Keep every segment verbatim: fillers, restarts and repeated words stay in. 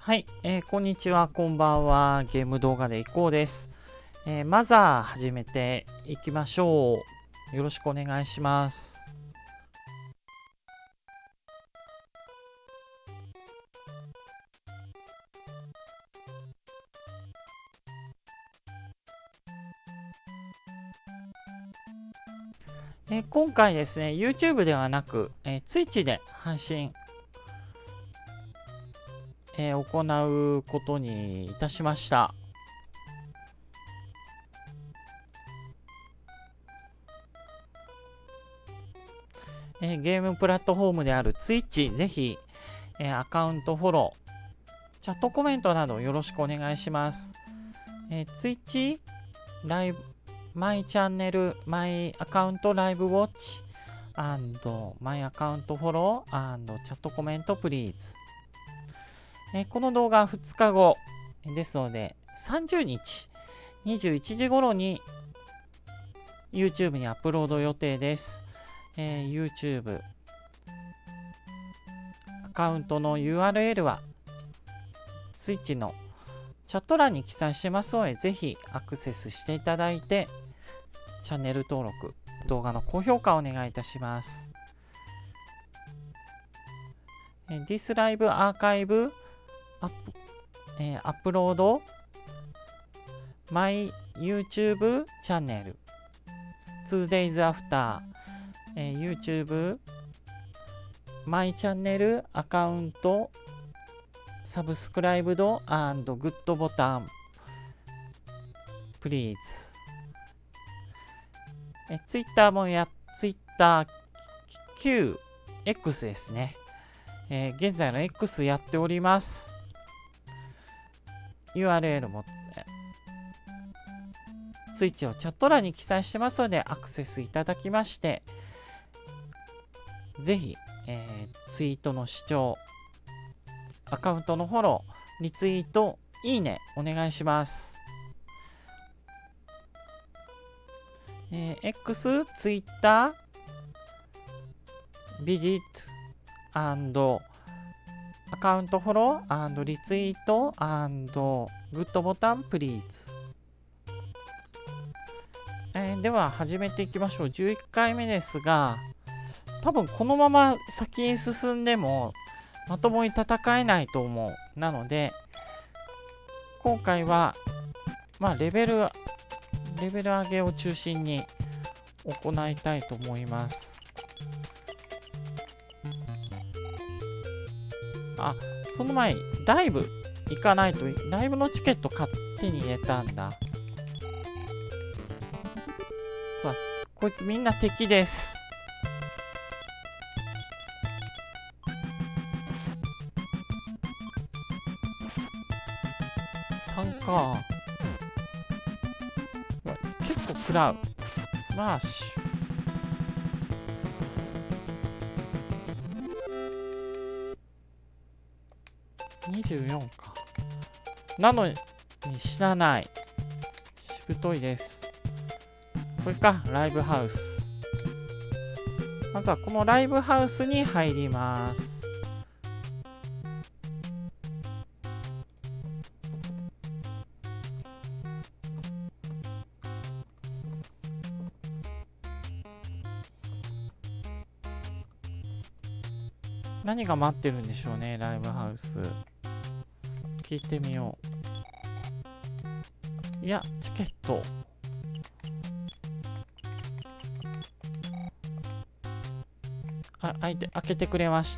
はい、えーこんにちは、こんばんは。ゲーム動画でいこうです。えーまずは始めていきましょう。よろしくお願いします。えー今回ですね、YouTube ではなく、えー Twitch で配信、えー行うことにいたしました。えーゲームプラットフォームである Twitch、ぜひ、えーアカウントフォロー、チャットコメントなどよろしくお願いします。えー Twitch、ライブ、マイチャンネル、マイアカウントライブウォッチ、マイアカウントフォロー、チャットコメントプリーズ。えーこの動画はふつかごですので、さんじゅうにち、にじゅういちじ頃に YouTube にアップロード予定です。えー YouTube アカウントの ユーアールエル は Twitch のチャット欄に記載してますので、ぜひアクセスしていただいて、チャンネル登録、動画の高評価をお願いいたします。えー This Live Archive アップ、えーアップロード My YouTube チャンネル ツーデイズ After、えー YouTube My チャンネルアカウントサブスクライブド and グッドボタン Please。 え Twitter もや Twitter 旧 X ですね、えー現在の X やっております。 ユーアールエル もツイッチをチャット欄に記載してますので、アクセスいただきまして、ぜひ、えーツイートの視聴、アカウントのフォロー、リツイート、いいね、お願いします。えー X、Twitter、ビジット、アカウントフォロー、リツイート、グッドボタン、プリーズ。えーでは始めていきましょう。じゅういっかいめですが、多分このまま先に進んでもまともに戦えないと思う。なので、今回は、まあ、レベル、レベル上げを中心に行いたいと思います。あ、その前にライブ行かないと、ライブのチケット買ってに入れたんだ。さあ、こいつみんな敵です。さんか。結構食らう。スマッシュ。にじゅうよんか。なのに死なない。しぶといです。これか、ライブハウス。まずはこのライブハウスに入ります。何が待ってるんでしょうね、ライブハウス。聞いてみよう。いや、チケット。あ、開いて、開けてくれました。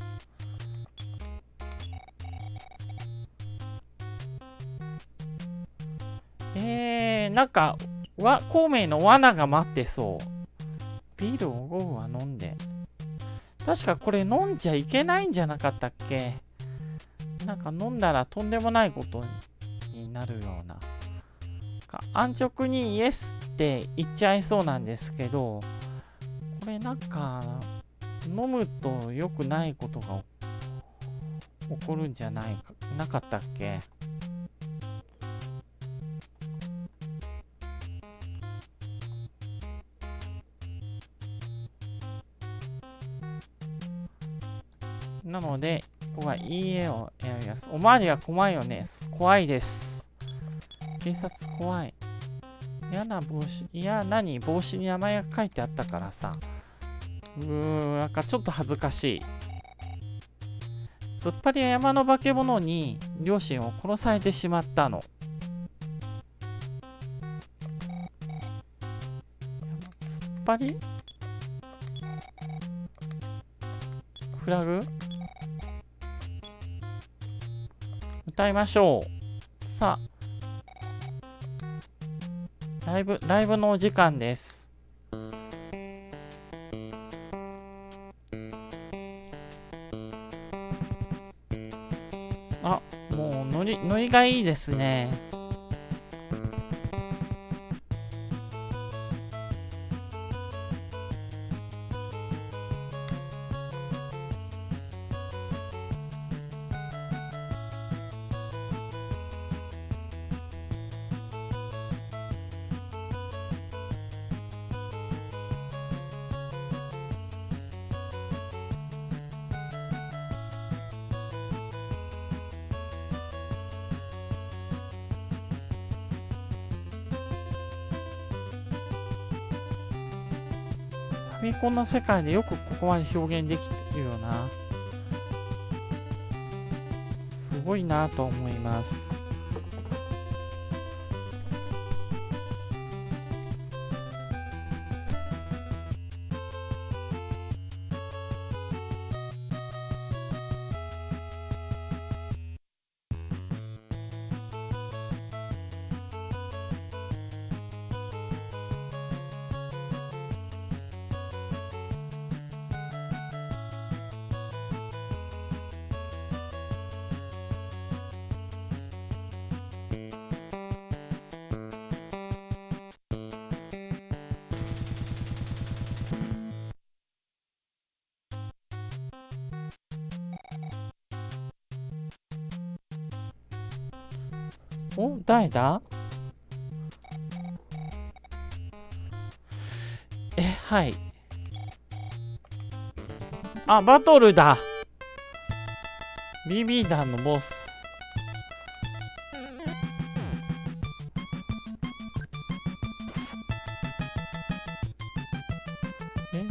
えー、なんか、わ、孔明の罠が待ってそう。ビールをごふは飲んで。確かこれ飲んじゃいけないんじゃなかったっけ？なんか飲んだらとんでもないことになるような。安直にイエスって言っちゃいそうなんですけど、これなんか、飲むと良くないことが起こるんじゃないか、なかったっけ？なのので、ここは イーエー を選びます。おまわりは怖いよね。怖いです。警察怖い。嫌な帽子。いや、何帽子に名前が書いてあったからさ。うーん、なんかちょっと恥ずかしい。突っ張りは山の化け物に両親を殺されてしまったの。突っ張りフラグ歌いましょう。さあ、ライブ、ライブのお時間です。あ、もうノリ、ノリがいいですね。ファミコンの世界でよくここまで表現できてるよな。すごいなと思います。お、誰だ？え、はい。あ、バトルだ。ビービー 団のボス。え？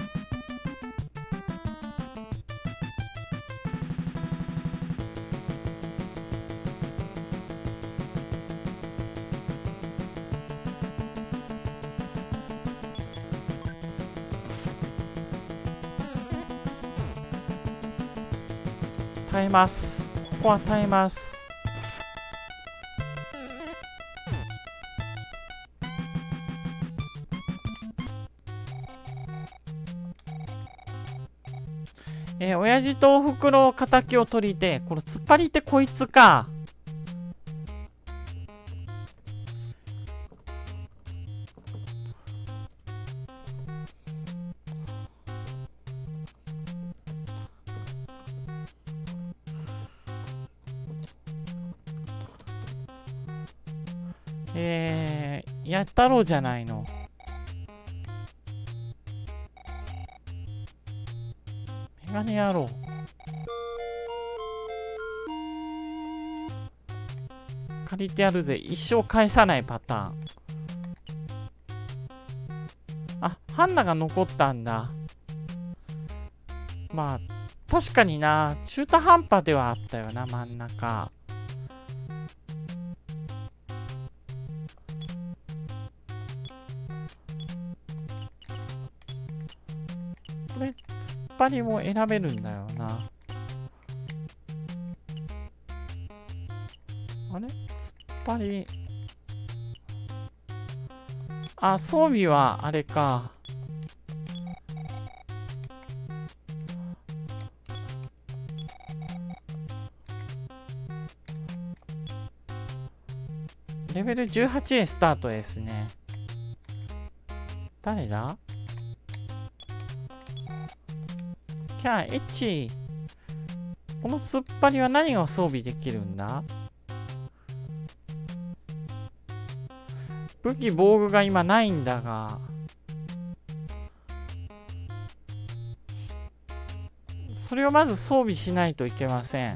耐えます。ここは耐えます。えー、親父とおふくろ敵を取りて、この突っ張りってこいつか。えー、やったろうじゃないの。メガネ野郎。借りてやるぜ。一生返さないパターン。あ、ハンナが残ったんだ。まあ、確かにな、中途半端ではあったよな、真ん中。これ、突っ張りも選べるんだよな。あれ？突っ張り。あ、装備はあれか。レベルじゅうはちへスタートですね。誰だ？キャー、エッチ。この突っ張りは何を装備できるんだ？武器防具が今ないんだが。そそれをまず装備しないといけません。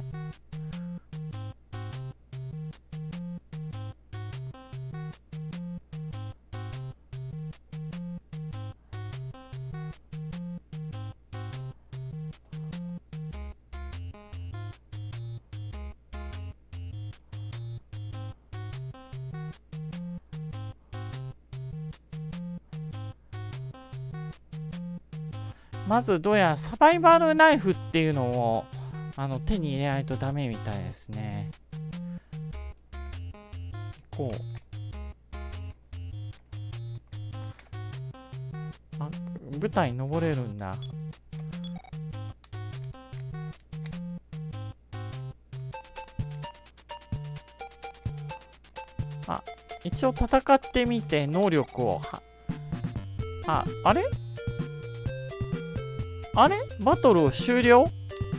まずどうやらサバイバルナイフっていうのをあの手に入れないとダメみたいですね。こう。あ、舞台登れるんだ。あ、一応戦ってみて能力をは、あ、あれあれバトルを終了？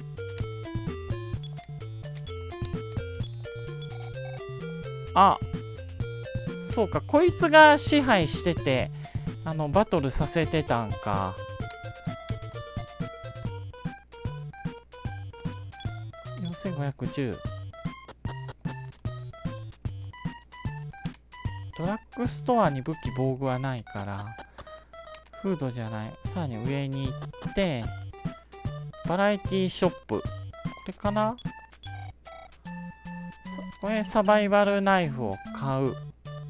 あ、そうか、こいつが支配してて、あの、バトルさせてたんか。よんせんごひゃくじゅう。ドラッグストアに武器防具はないから、フードじゃない。さらに上に行って、バラエティショップ。これかな？これサバイバルナイフを買う。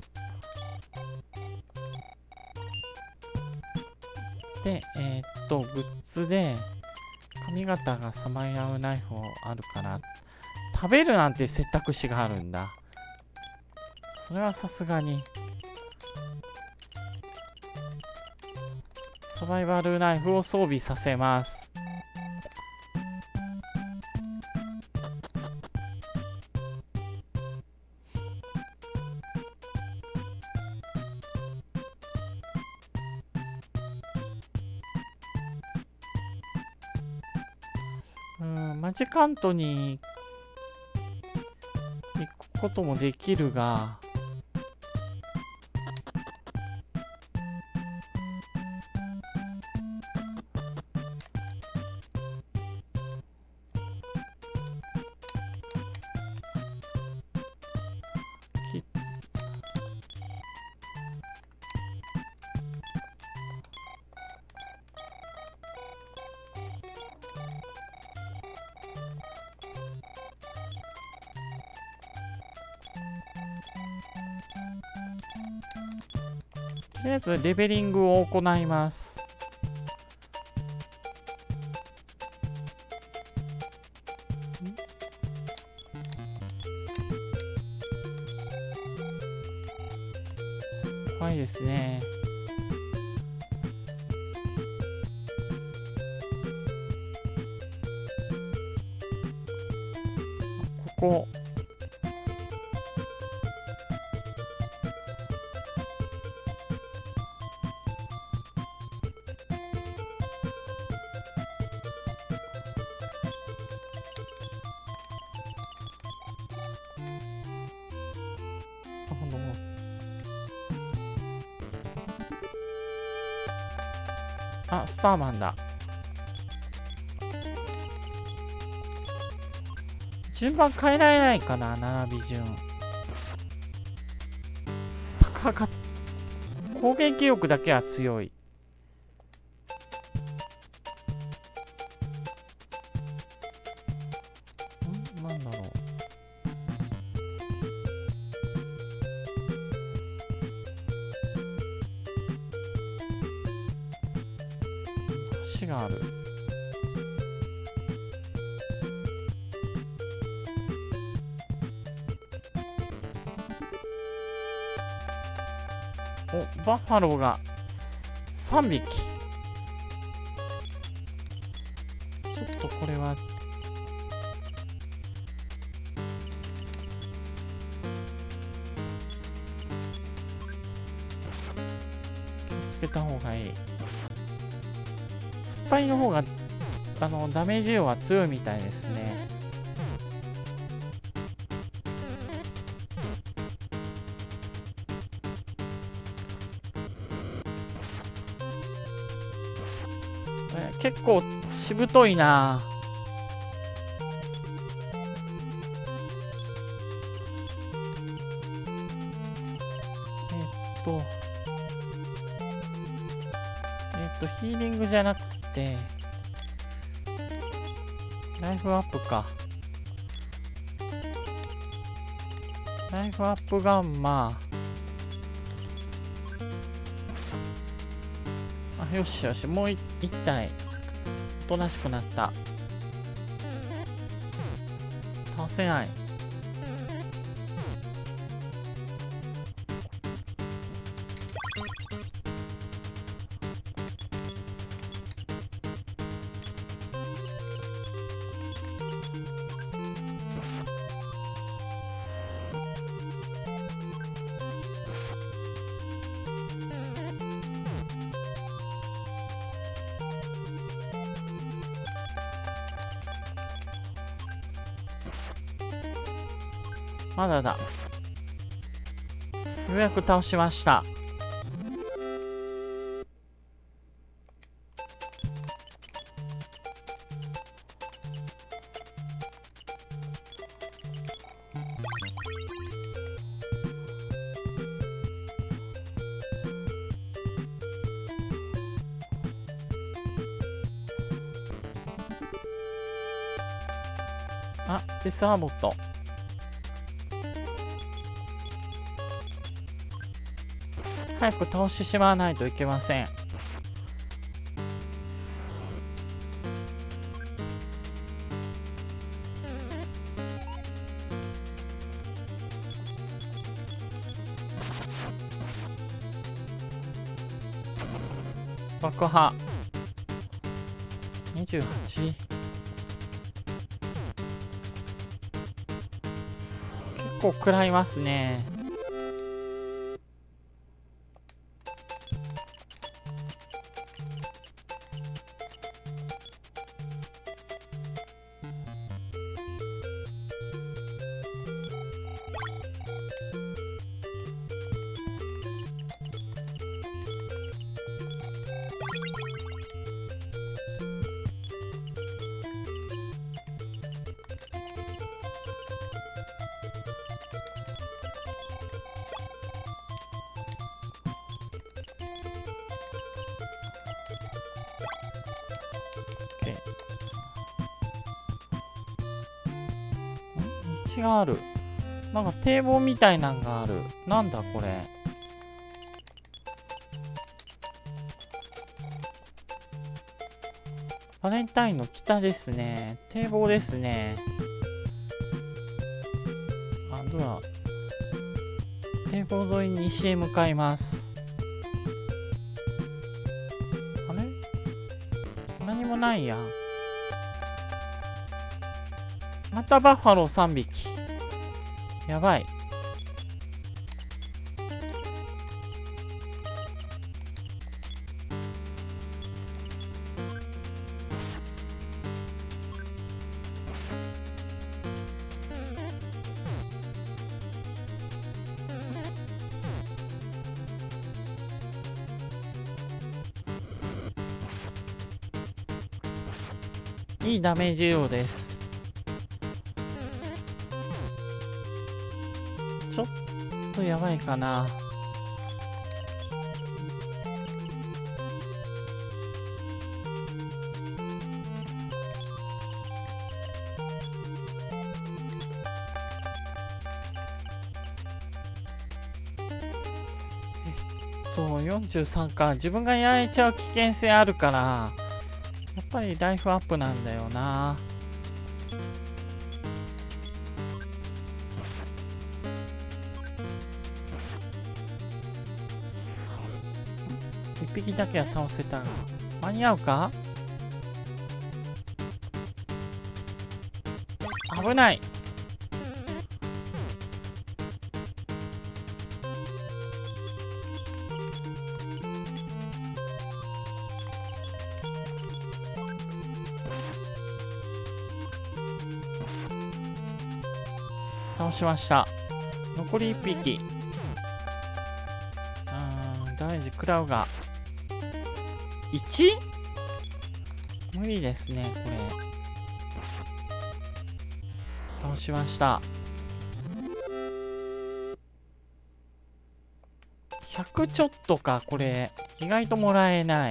で、えー、っと、グッズで、髪型がサバイバルナイフあるから、食べるなんて選択肢があるんだ。それはさすがに。サバイバルナイフを装備させます。うん、マジカントに行くこともできるが、とりあえずレベリングを行います。怖いですね。ここ。あ、スターマンだ。順番変えられないかな、並び順。坂が攻撃力だけは強い。んなんだろう。橋がある。お、バッファローがさんびき。ちょっとこれは気をつけた方がいい。突っ張りの方があのダメージ量は強いみたいですね。結構しぶといな。 とえっとヒーリングじゃなくてライフアップか。ライフアップガンマ。あ、よしよし、もう一体おとなしくなった。倒せない。まだだ。ようやく倒しました。あ、デスアーボット。早く倒してしまわないといけません。爆破にじゅうはち。結構食らいますね。道がある。なんか堤防みたいなんがある。なんだこれ。バレンタインの北ですね。堤防ですね。あ、どうだ。堤防沿いに西へ向かいます。あれ？何もないやん。またバッファローさんびき。やばい。いいダメージ量です。ちょっとやばいかな。えっとよんじゅうさんか。自分がやられちゃう危険性あるからやっぱりライフアップなんだよな。一匹だけは倒せたが間に合うか。危ない。倒しました。残りいっぴき。あー、ダメージ食らうが いち？ 無理ですねこれ。倒しました。ひひゃくちょっとか、これ。意外ともらえない。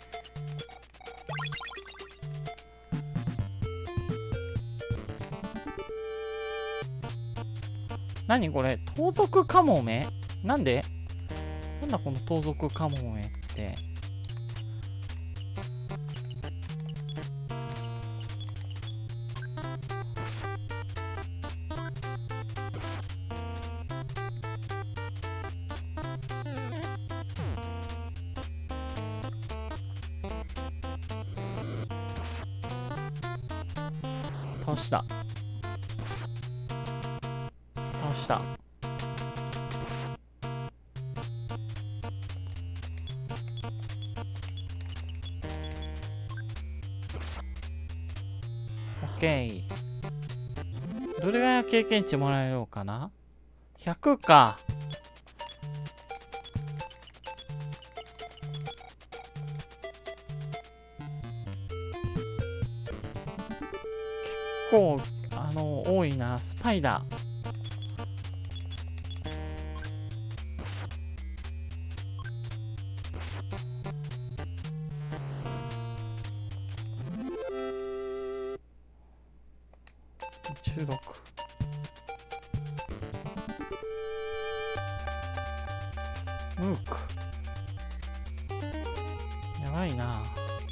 何これ、盗賊カモメ？なんで？なんだこの盗賊カモメって。倒した。倒した。オッケー。どれぐらいの経験値もらえるのかな？ ひゃく か。結構、あの、多いな。スパイだ。じゅうろく。ムーク。やばいな。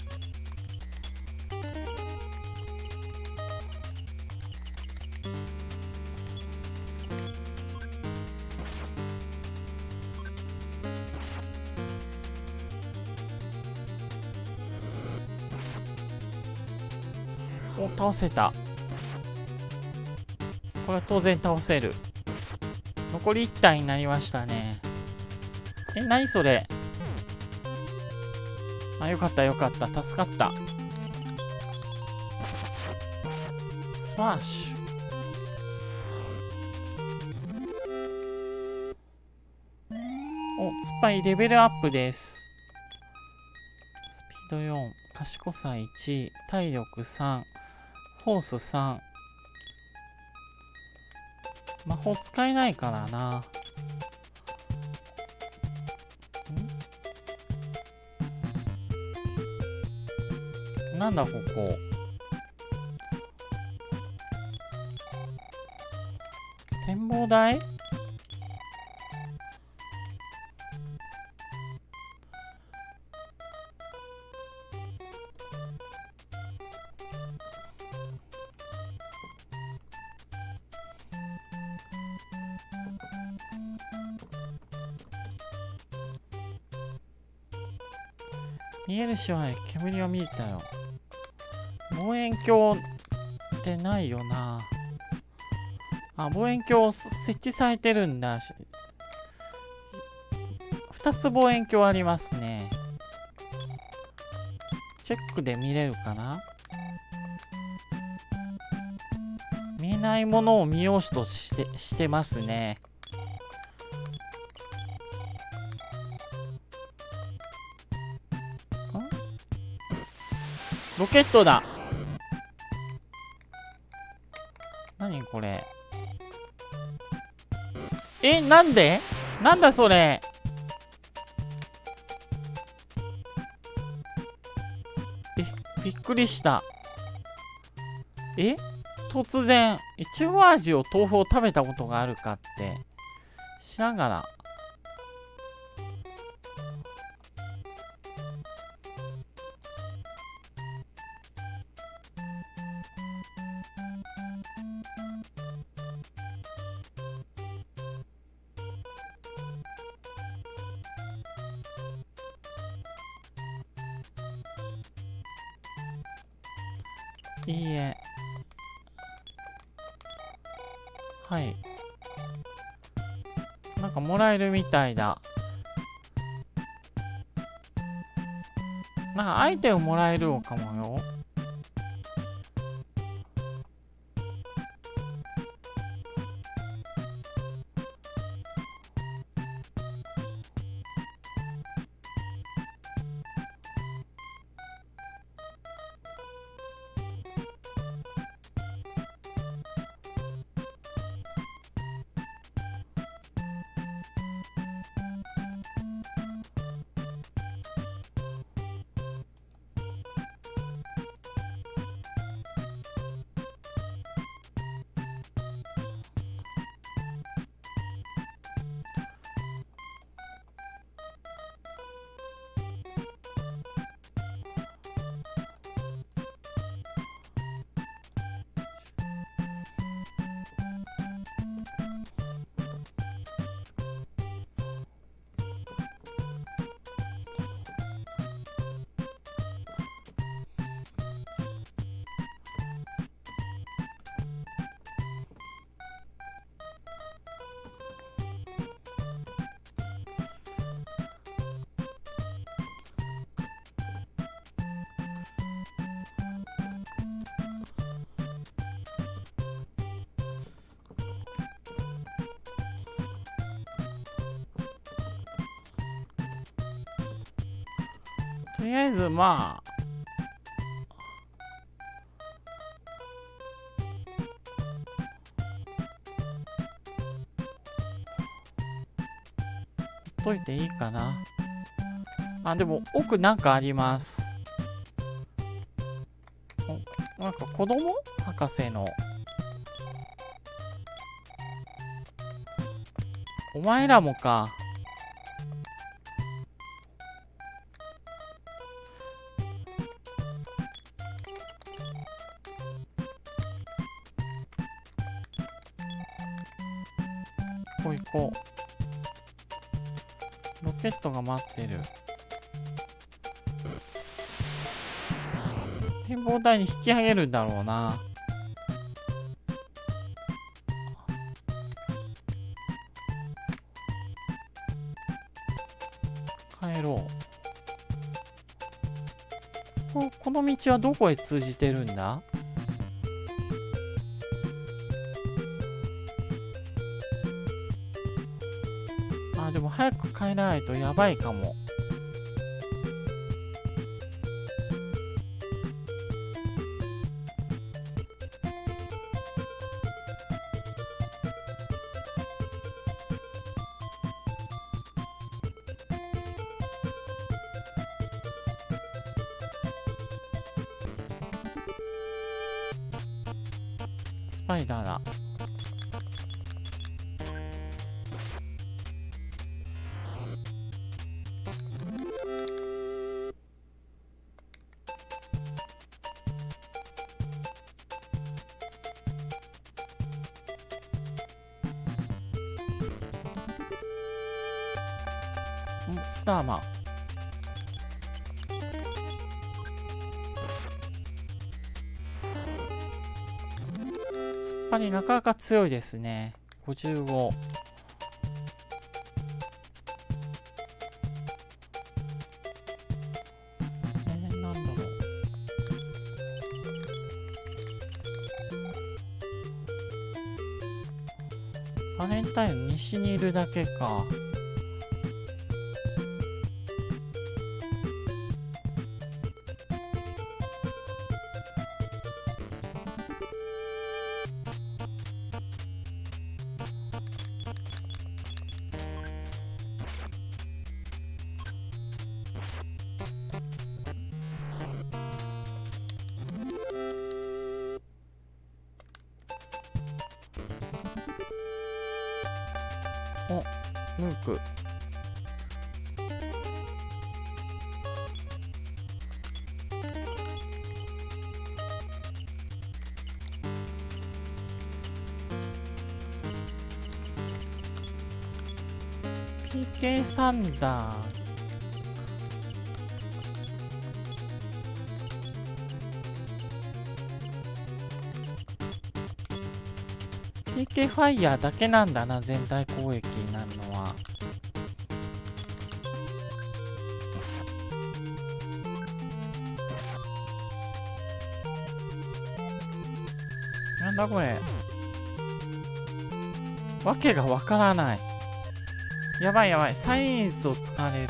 お、倒せた。これは当然倒せる。残りいち体になりましたね。え、何それ？あ、よかったよかった。助かった。スマッシュ。お、スパイレベルアップです。スピードよん、賢さいち、体力さん、フォースさん。魔法使えないからな。ん？なんだここ。展望台？見えるしは煙を見えたよ。望遠鏡ってないよな。あ、望遠鏡設置されてるんだ。ふたつ望遠鏡ありますね。チェックで見れるかな？見えないものを見ようとして、してますね。ロケットだ。何これ。え、なんで？なんだそれ。え、びっくりした。え、突然、いちご味を豆腐を食べたことがあるかって、しながら。いいえ。はい。なんかもらえるみたいだ。なんかアイテムもらえるのかもよ。 とりあえずまあほっといていいかな。あ、でも奥なんかあります。お、なんか子供博士の。お前らもか。こう行こう。ロケットが待ってる。展望台に引き上げるんだろうな。帰ろう。こ、この道はどこへ通じてるんだ？あ、でも早く帰らないとやばいかも。スパイダーだ。スターマン。突っ張りなかなか強いですね。ごじゅうご。えー、なんだろう。バレンタイン西にいるだけか。お、ムーク。ピーケー サンダー。ピーケー ファイヤーだけなんだな、全体攻撃になるのは。なんだこれ。わけがわからない。やばいやばい、サイエンスを使われる。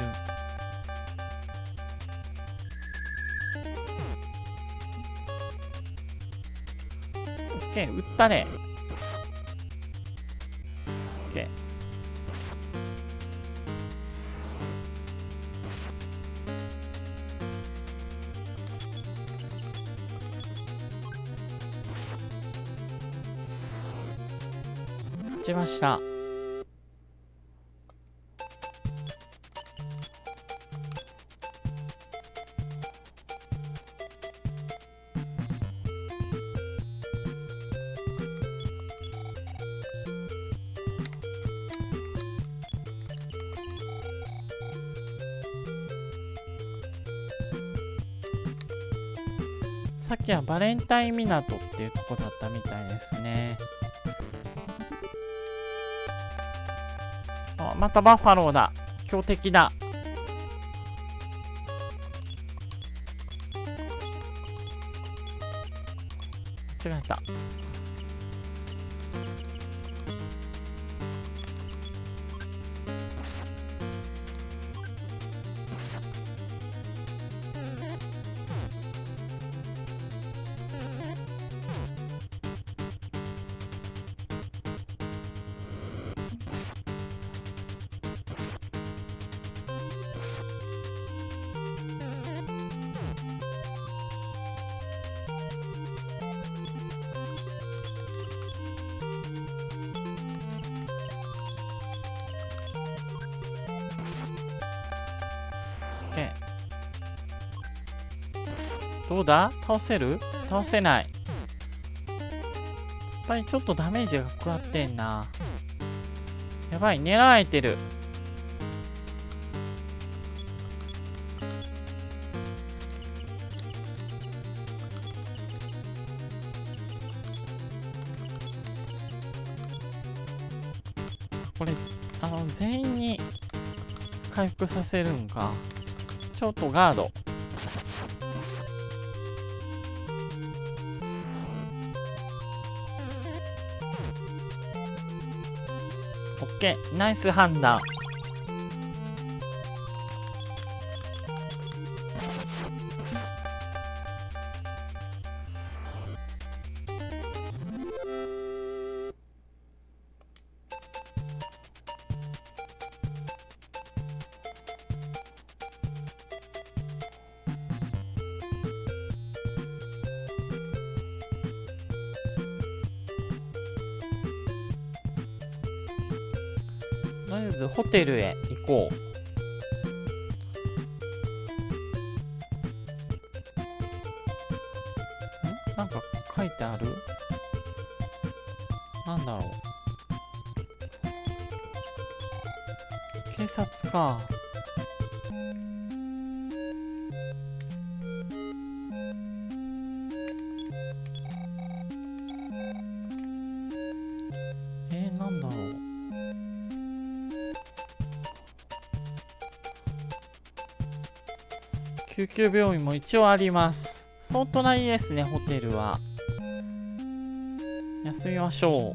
オッケー、撃ったね。オッケー。撃ちました。さっきはバレンタイン港っていうとこだったみたいですね。あ、またバッファローだ。強敵だ。間違えた。 どうだ？倒せる？倒せない。突っ張りちょっとダメージが食らってんな。やばい、狙われてる。これ、あの、全員に回復させるんか。ちょっとガード。オッケー、ナイス判断。とりあえずホテルへ行こう。ん？なんか書いてある？なんだろう。警察か。えー、なんだろう。救急病院も一応あります。その隣ですね、ホテルは。休みましょう。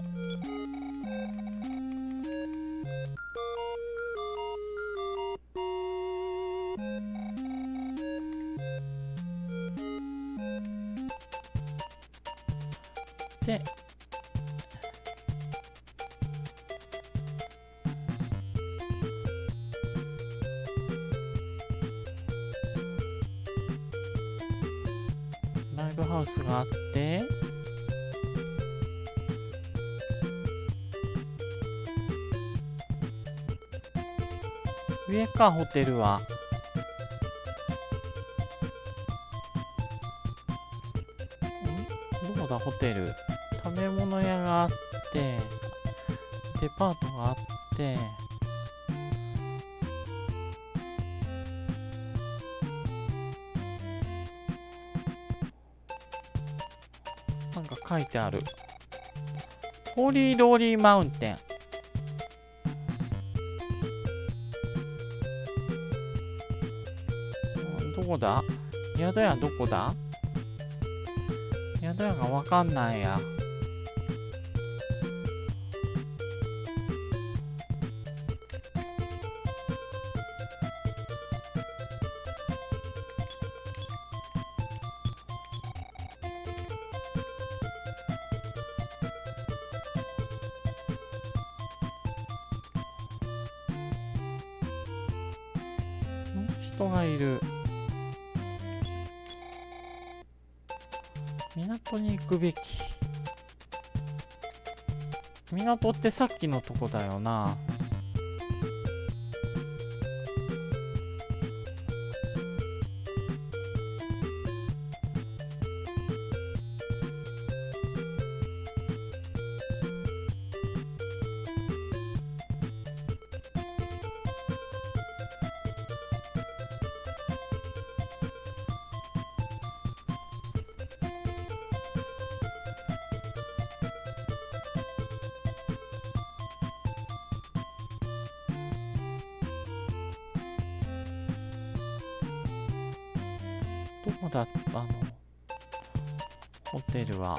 で、ライブハウスがあって、上か、ホテルは。ん？どこだ、ホテル。食べ物屋があって、デパートがあって、なんか書いてある。ホーリーローリーマウンテン。どこだ？宿屋どこだ？宿屋がわかんないや。人がいる。港に行くべき。港ってさっきのとこだよな。どこだったの？ホテルは。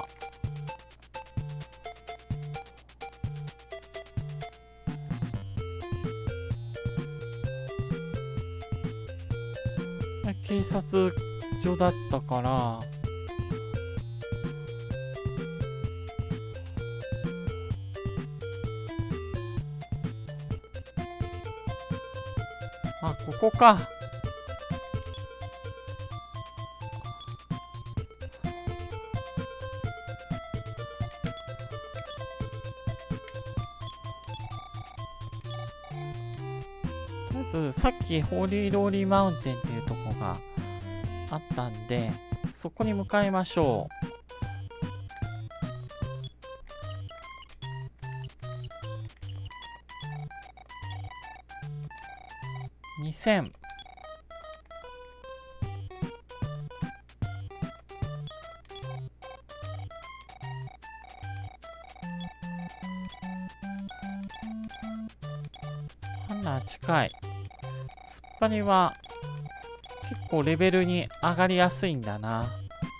警察署だったから、あ、ここか。さっきホーリーローリーマウンテンっていうとこがあったんで、 そこに向かいましょう。にせん。ハンナー近い。突っ張りは結構レベルに上がりやすいんだな。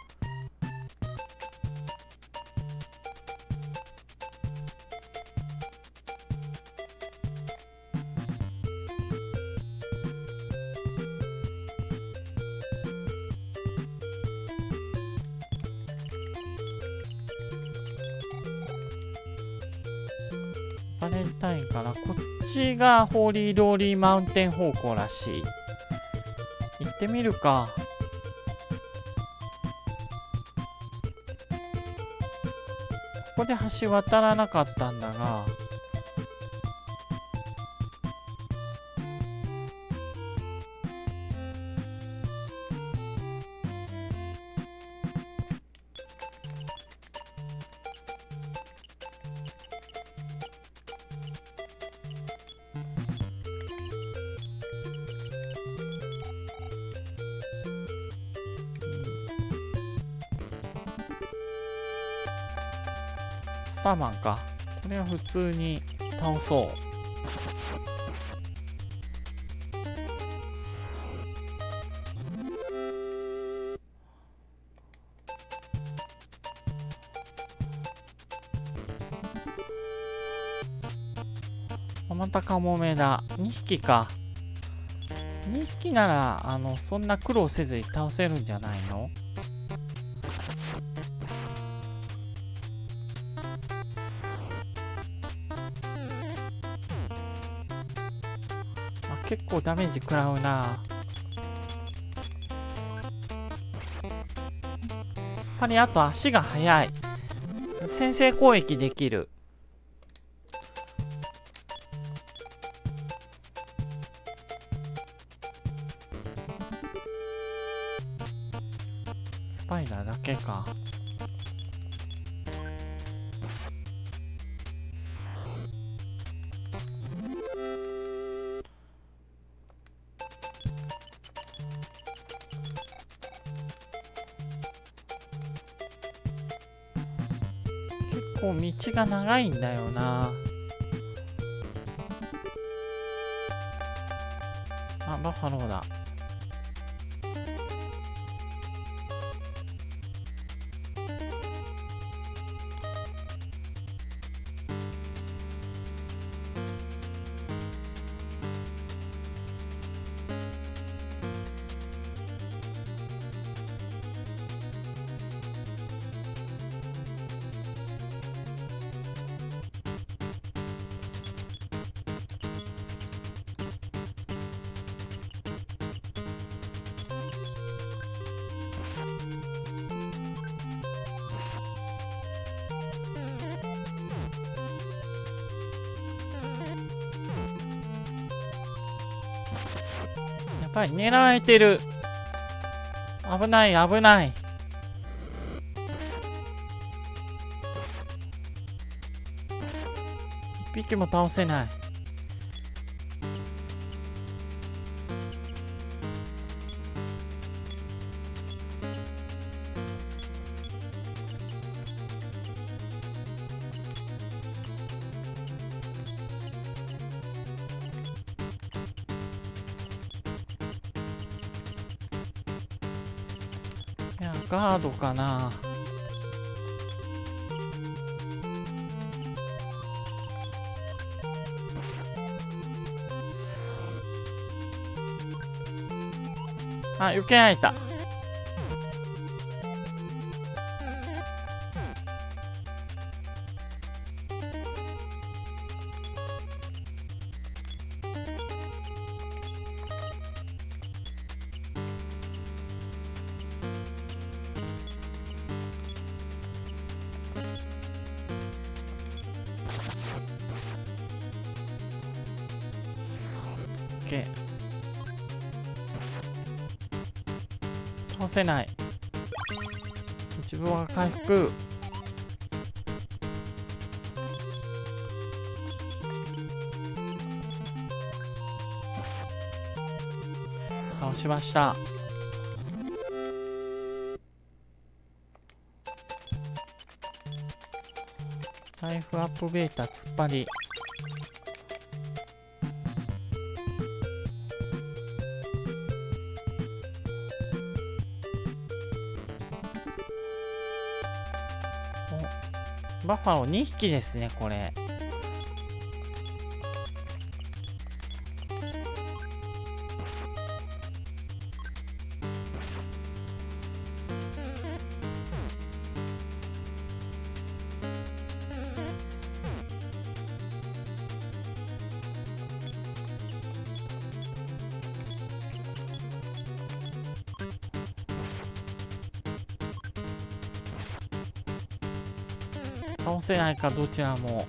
バレンタインからこっちがホーリーローリーマウンテン方向らしい。行ってみるか。ここで橋渡らなかったんだが、スターマンか。これは普通に倒そう。またカモメだ。にひきか。にひきならあのそんな苦労せずに倒せるんじゃないの？結構ダメージ食らうな。突っ張り、あと足が速い。先制攻撃できる。スパイダーだけか。結構道が長いんだよな。あ、バッファローだ。やっぱり狙われてる。危ない危ない。一匹も倒せない。いや、ガードかな。あ、避けられた。OK。倒せない。 自分は回復。倒しました。ライフアップベータ突っ張り。バッファローにひきですね、これ。倒せないか、どちらも。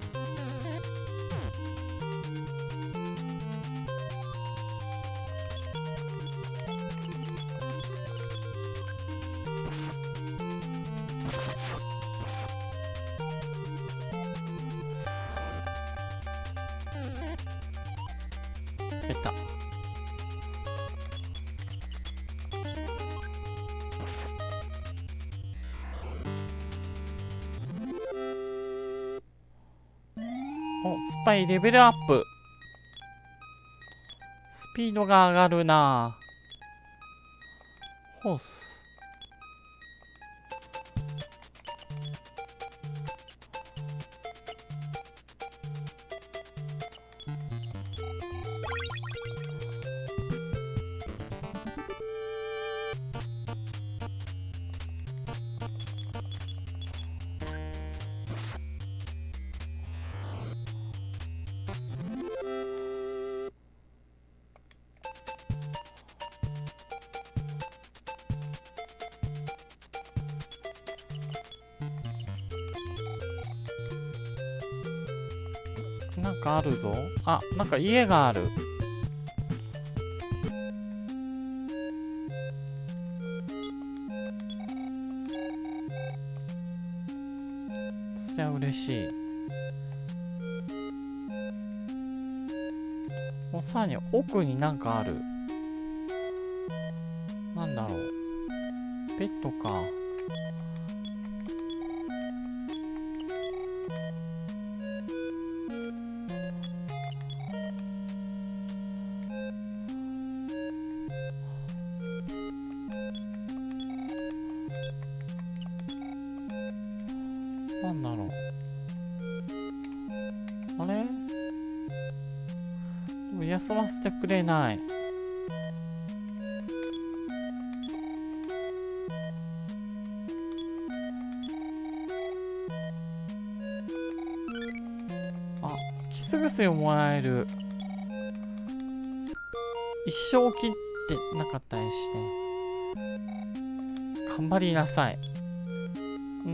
出た。お、スパイレベルアップ。スピードが上がるな。ホース。なんかあるぞ。あ、なんか家がある。そりゃ嬉しい。もうさらに奥になんかある。なんだろう。ベッドか。なんだろう。あれ？でも休ませてくれない。あ、キス薬をもらえる。一生切ってなかったりして。頑張りなさい。うん。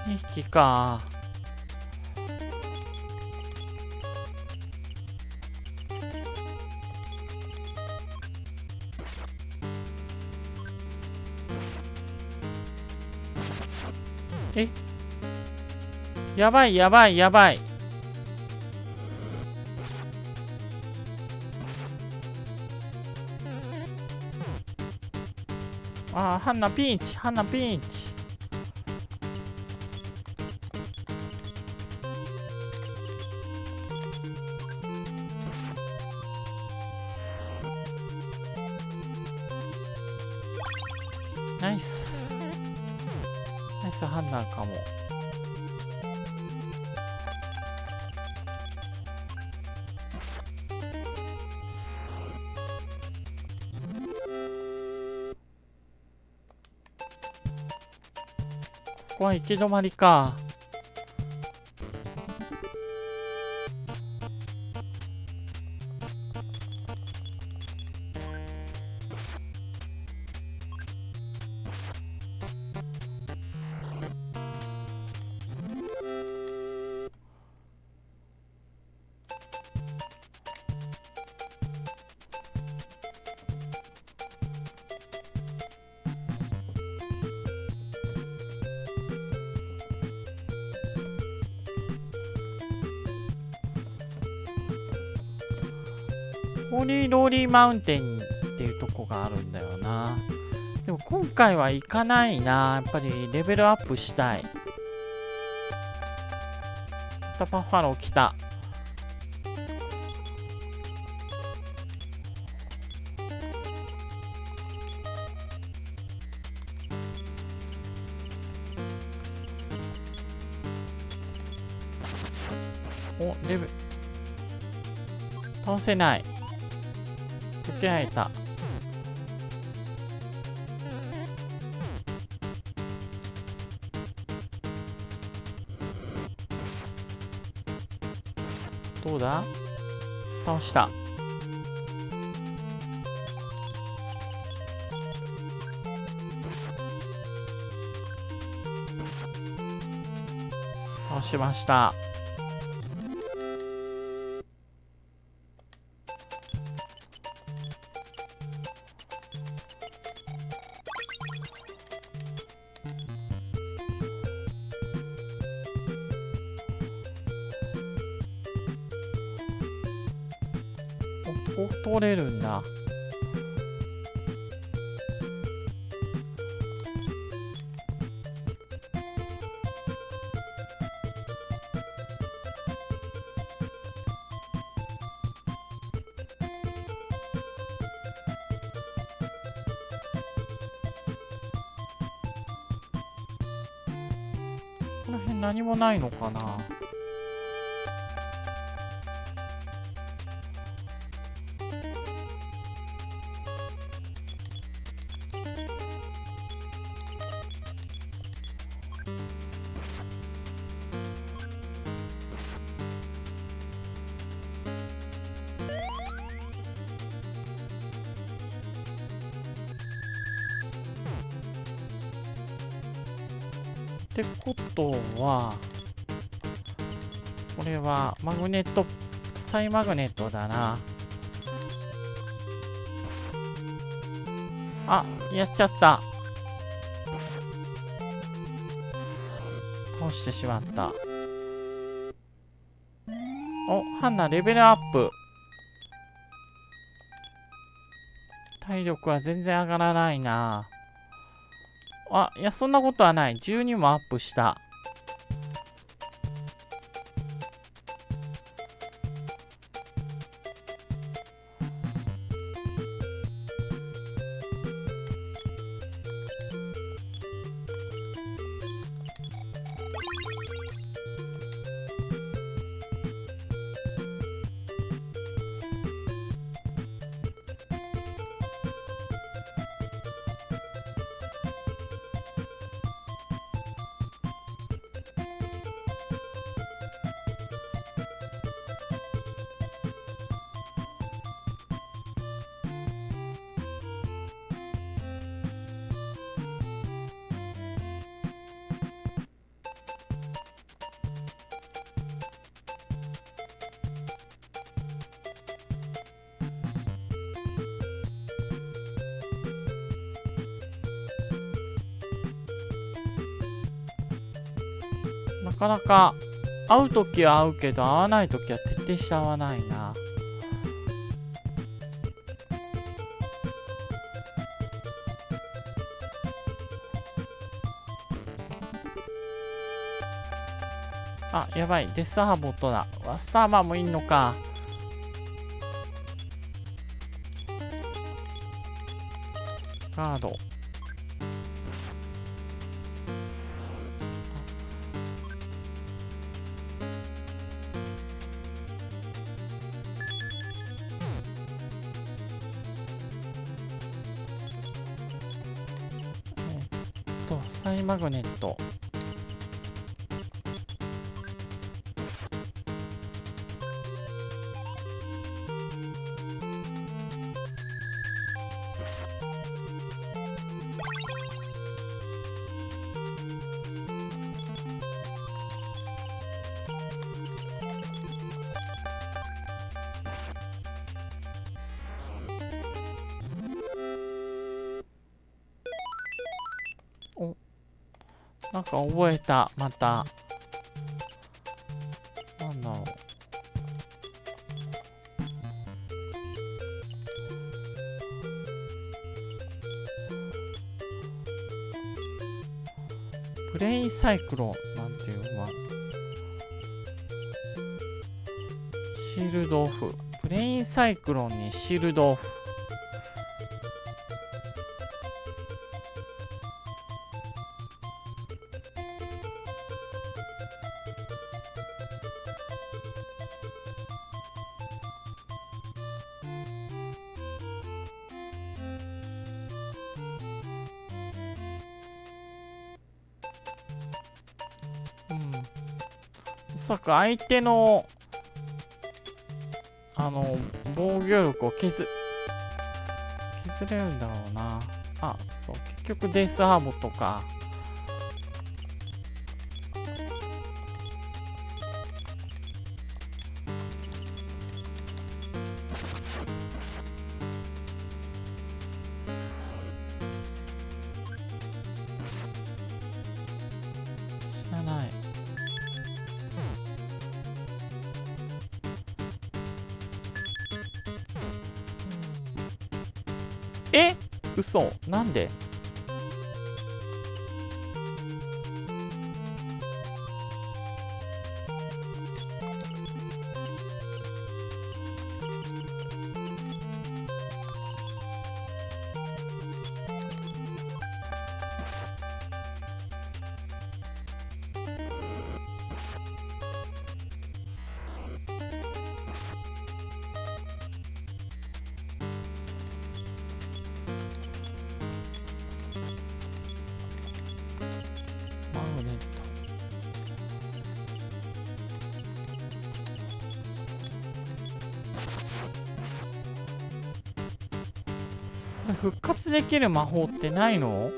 にひきか。え、やばいやばいやばい。あー、ハンナピンチ、ハンナピンチ。ナイスナイスハンナかも。ここは行き止まりか。ホーリーローリーマウンテンっていうとこがあるんだよな。でも今回は行かないな。やっぱりレベルアップしたい。またバッファロー来た。お、レベル倒せない。受けられた。どうだ？倒した。倒しました。ここ通れるんだ。この辺何もないのかな。ってことは、これはマグネット、サイマグネットだな。あ、やっちゃった。倒してしまった。お、ハンナレベルアップ。体力は全然上がらないな。あ、いや、そんなことはない。じゅうにもアップした。 かなか会うときは会うけど、会わないときは徹底して会わないな。あ、やばい。デスハーボットだ。ワスターマンもいんのか。ガード。えっと、サイマグネット。お、なんか覚えた、また。なんだろう。プレインサイクロンなんていうのは。シールドオフ。プレインサイクロンにシールドオフ。おそらく相手のあの防御力を削削れるんだろうな。あ、そう、結局デスハーボとか。知らない。え、嘘、なんで？マグネット。これ復活できる魔法ってないの？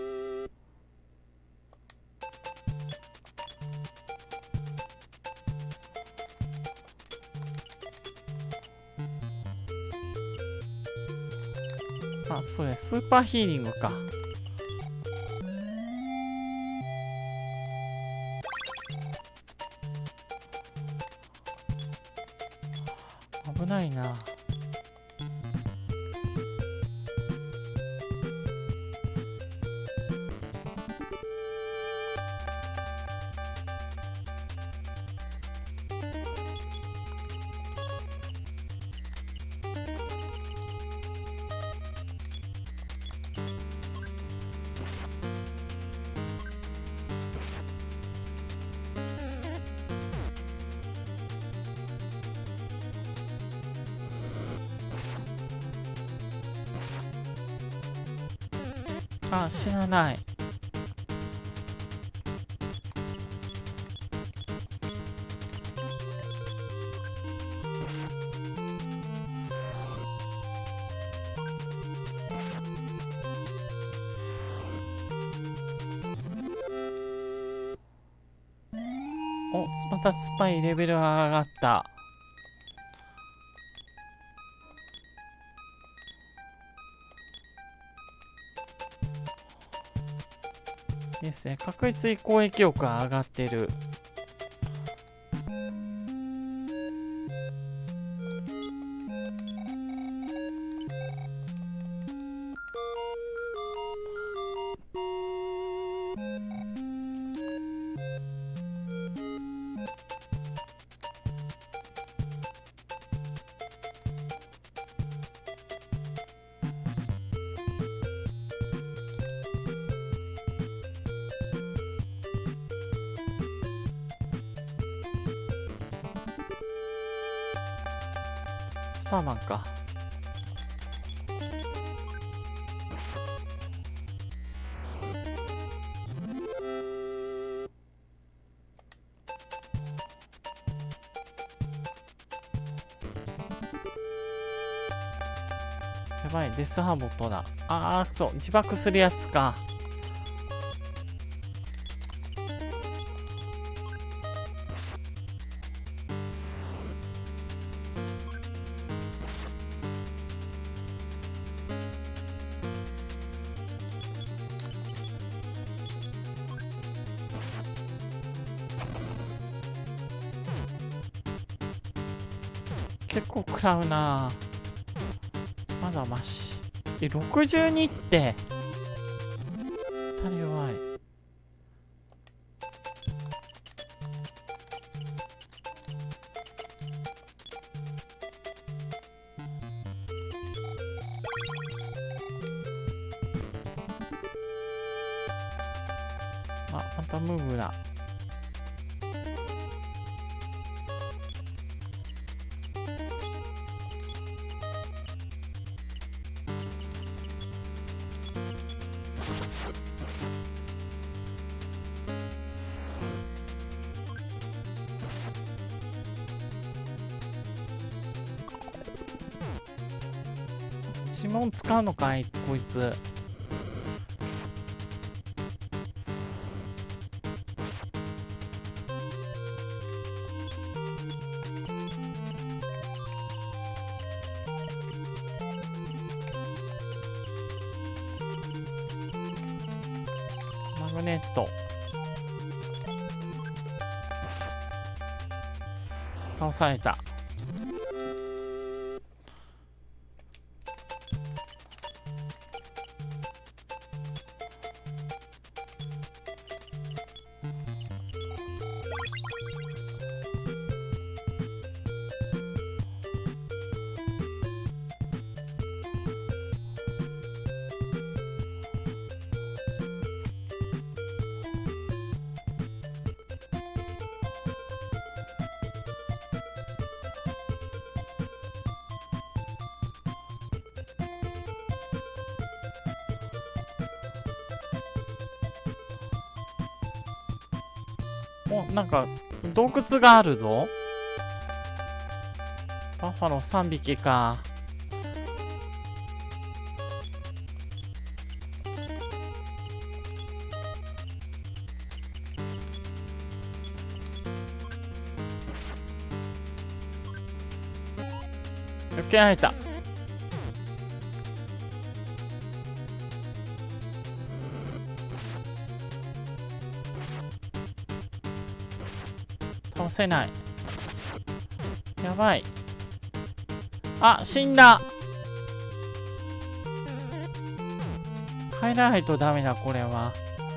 あ、そうや、スーパーヒーリングか。危ないな。あ、知らない。お、またスパイレベルが上がった。ですね。確実に攻撃力が上がってる。 スターマンか。やばい、デスハーボットだ。ああ、そう、自爆するやつか。結構食らうな。まだマシ。え、ろくじゅうにって種弱い。あ、またムーブだ。指紋使うのかいこいつ。マグネット倒された。お、なんか洞窟があるぞ。バッファローさんびきか。避けられた。倒せない。やばい。あ、死んだ。帰らないとダメだこれは。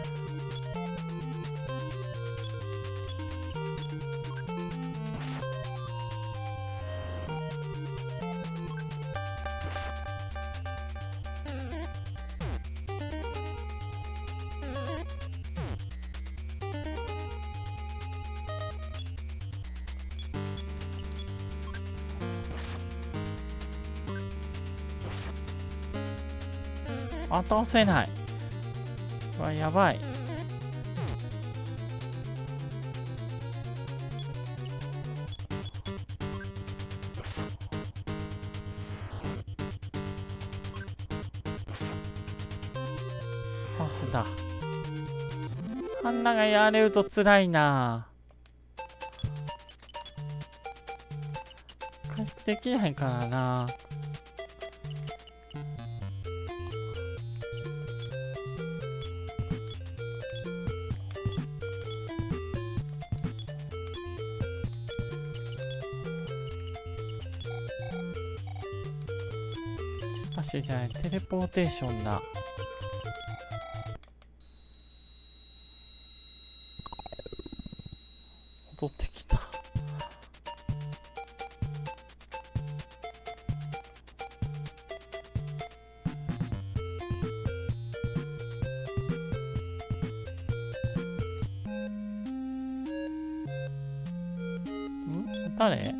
あ、倒せない。うわ、やばい。倒すだ。あんながやれると辛いな。回復できないからな。じゃない、テレポーテーションだ。 取ってきた。ん？誰？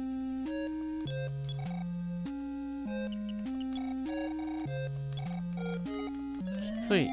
きつい。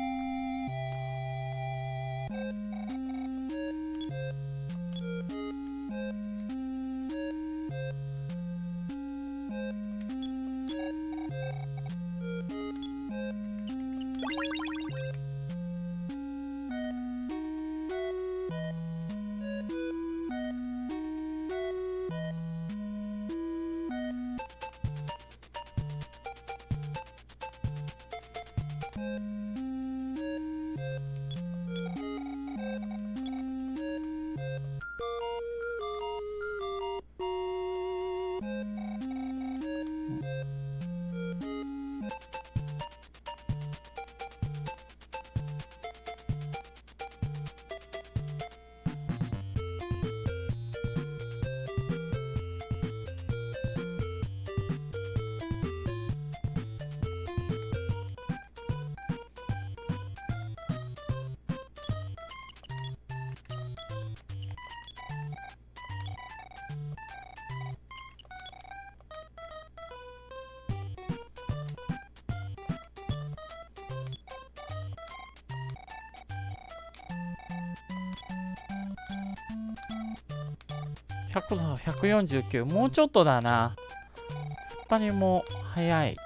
ひゃくだ、ひゃくよんじゅうきゅう。もうちょっとだな。すっぱりも早い。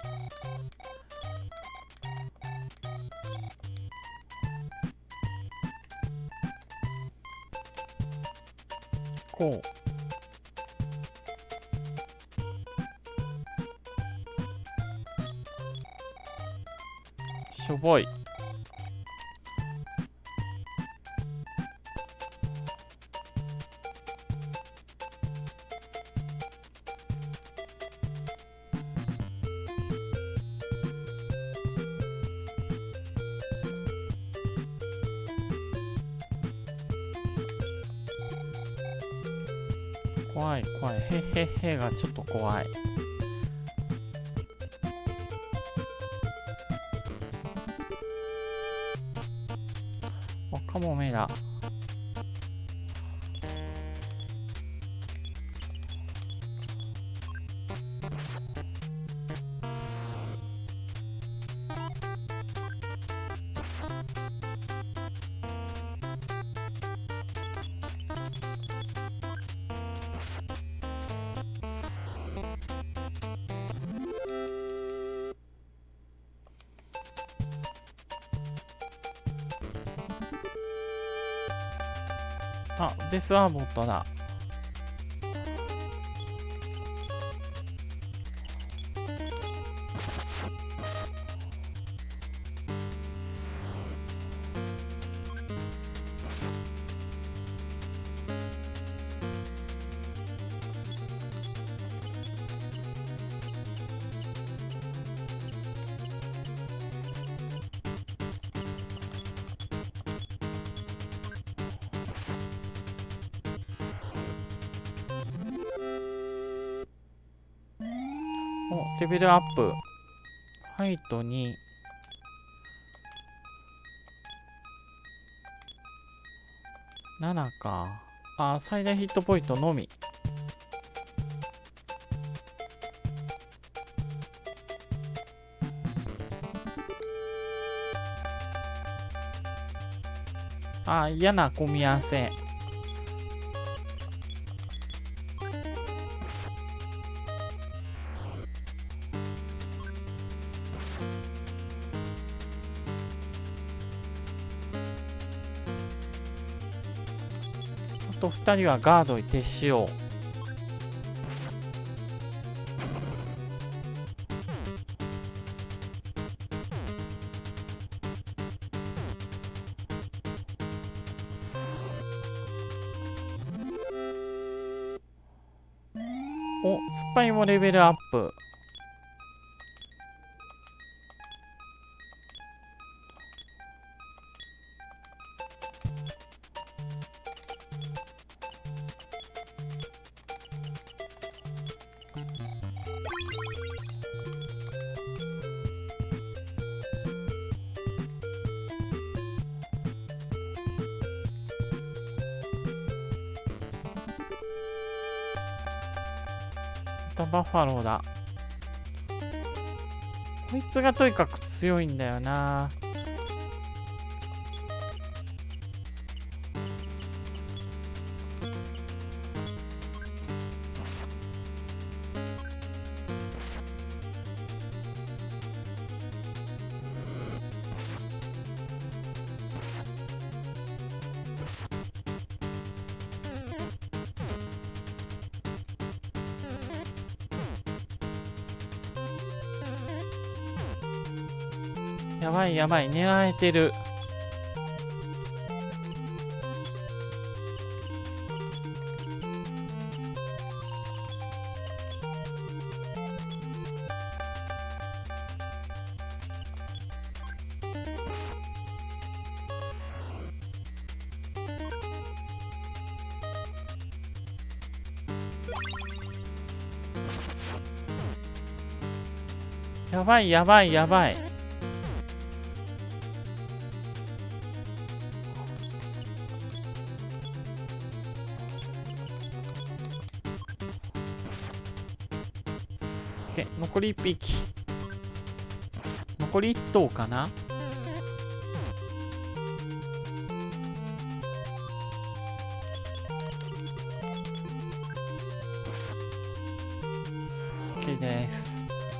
こう。しょぼい。怖い怖い。へへへがちょっと怖い。わカモメだ。あ、デスワーボットだ。お、レベルアップ。ファイトに。ななか。あ、最大ヒットポイントのみ。あ、嫌な組み合わせ。あとふたりはガードに徹しよう。お、スパイもレベルアップ。 たバッファローだ。こいつがとにかく強いんだよな。やばいやばい、狙われてる。やばいやばいやばい。残りいっぴき。残りいっ頭かな。OK です。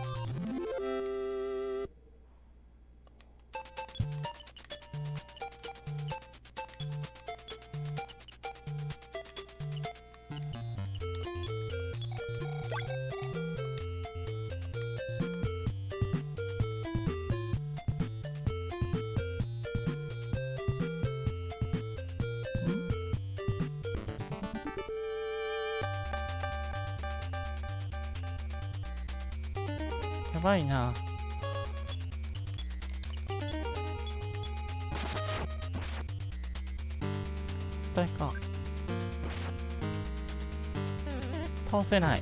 やばいな。誰か倒せない。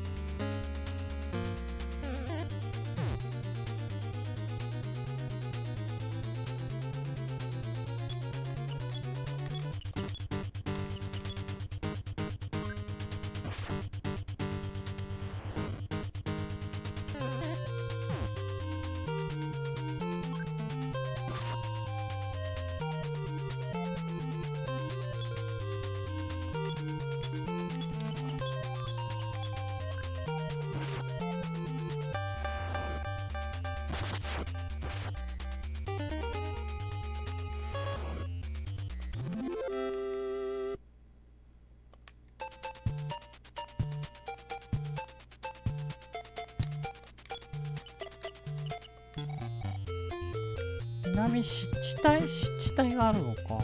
南湿地帯湿地帯があるのか。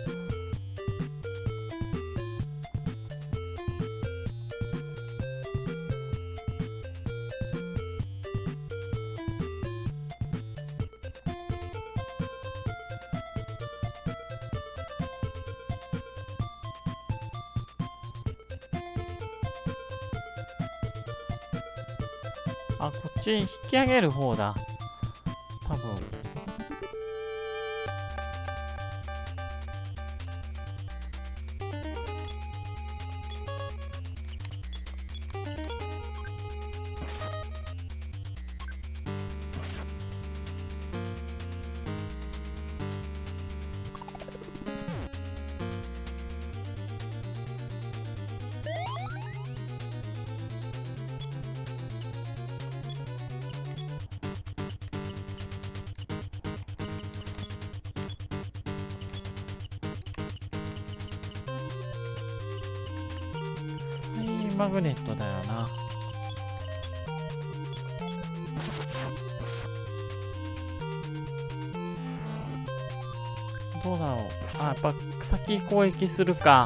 あ、こっち引き上げる方だ。多分。マグネットだよな。どうだろう。あ、やっぱ先攻撃するか。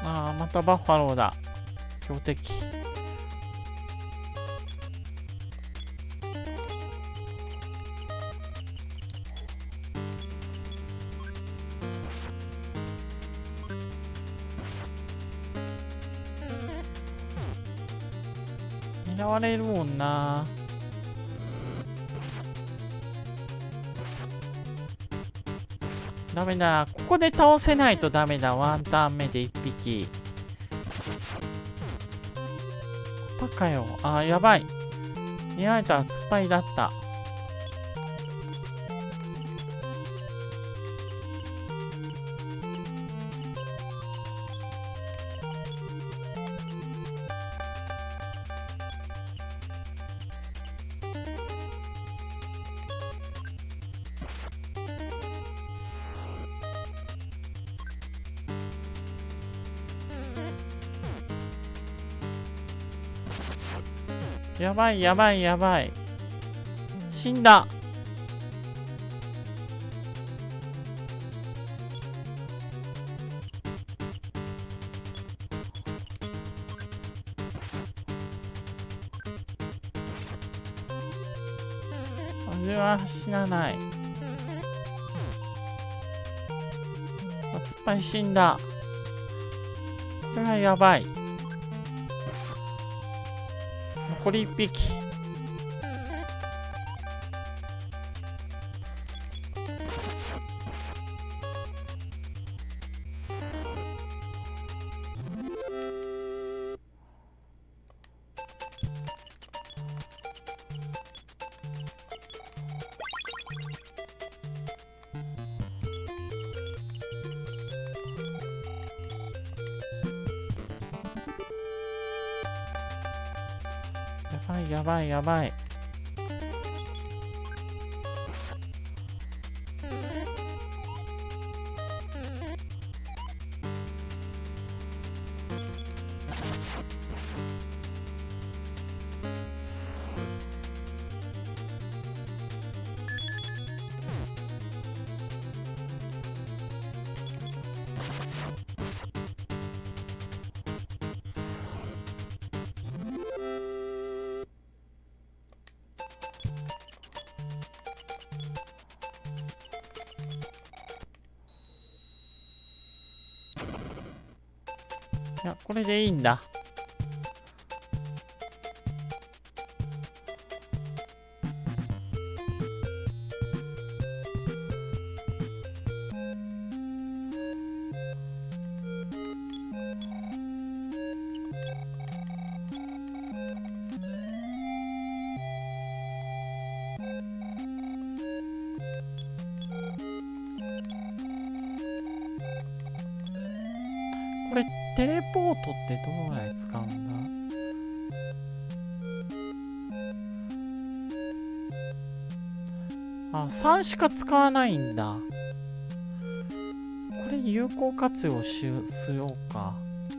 ああ、またバッファローだ。強敵。狙われるもんな。ダメだ。ここで倒せないとダメだ。ワンターン目でいっぴき。バカよ。あー、やばい。見られたら突っ張りだった。やばいやばいやばい。死んだ。俺は死なない。突っ張り死んだ。これはやばい。残りいっぴき。やばいやばいやばい。いや、これでいいんだ。これテレポートってどのぐらい使うんだ。あ、さんしか使わないんだ。これ有効活用しようか。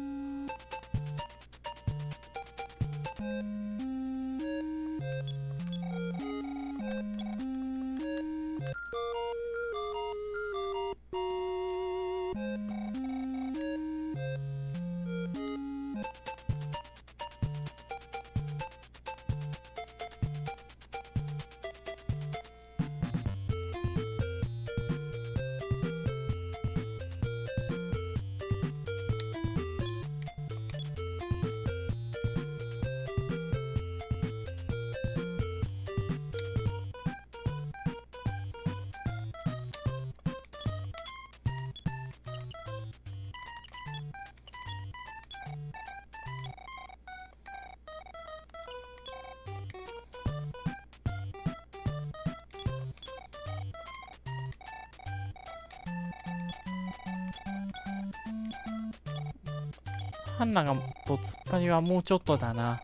ハンナがと突っ張りはもうちょっとだな。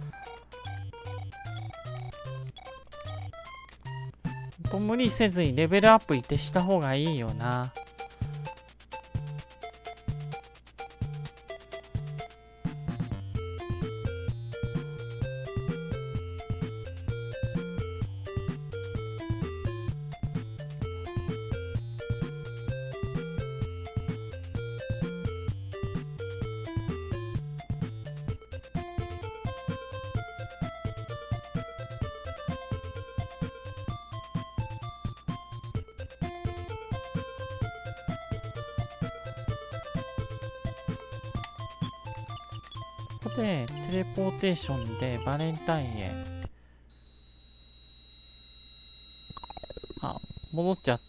と無理せずにレベルアップいってした方がいいよな。 でテレポーテーションでバレンタインへ。あ、戻っちゃった。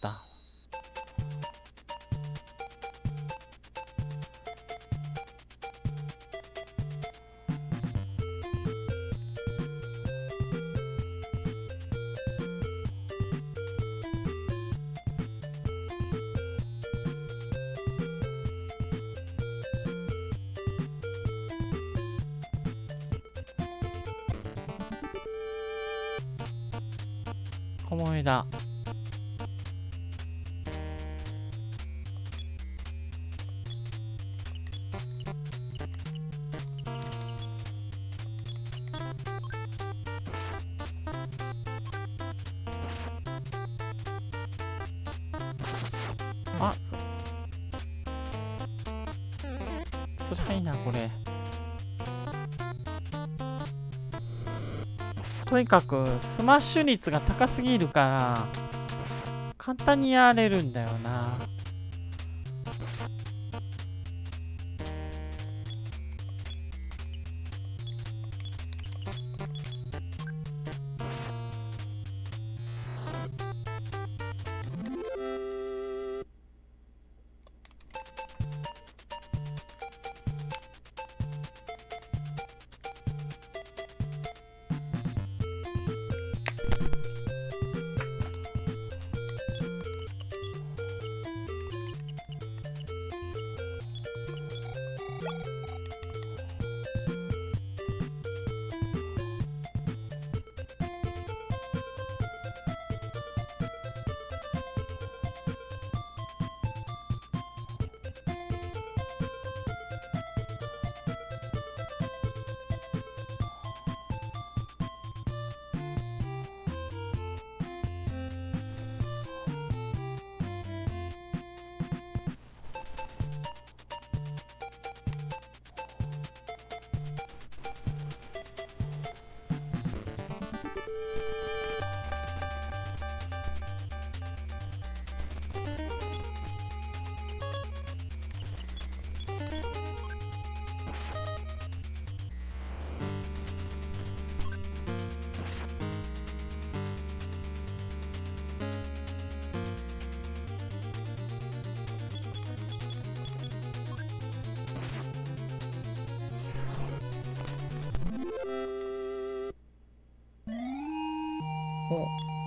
小萌えだ。あ、辛いなこれ。とにかくスマッシュ率が高すぎるから簡単にやられるんだよな。お、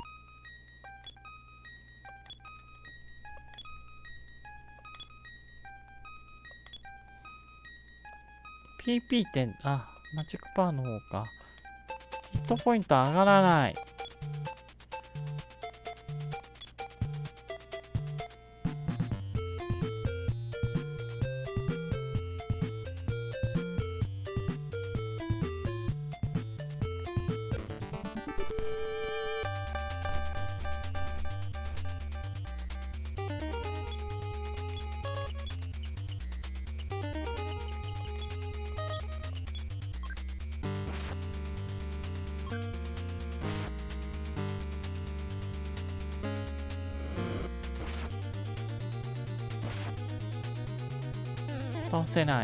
ピーピー 点、あ、マジックパワーの方か。ヒットポイント上がらない。倒せない。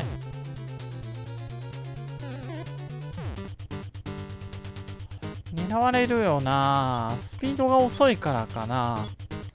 狙われるよな。スピードが遅いからかな。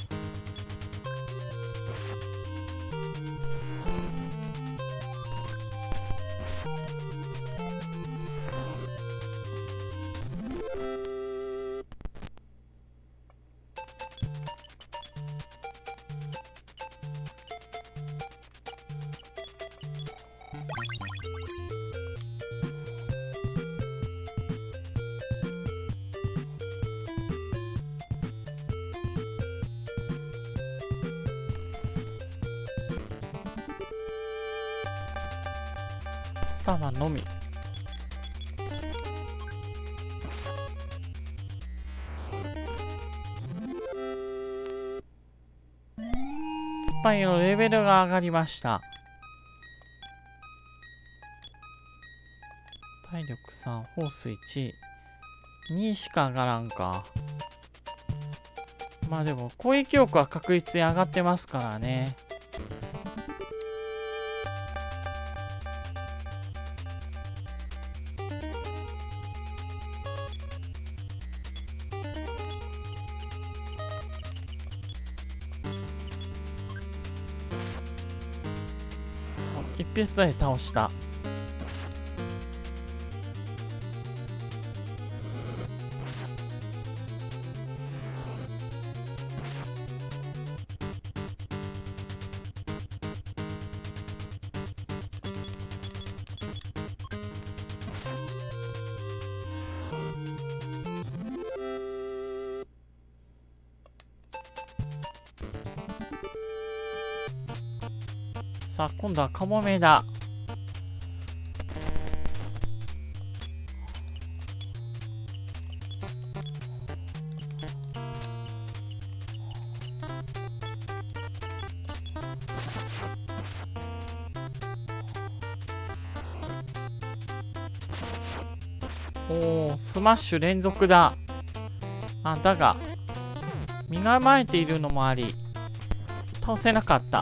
スターマンのみ。スパイのレベルが上がりました。体力さん、フォースいち、にしか上がらんか。まあでも攻撃力は確実に上がってますからね。 一発で倒した。さあ今度はカモメだ。おお、スマッシュ連続だ。あ、だが身構えているのもあり倒せなかった。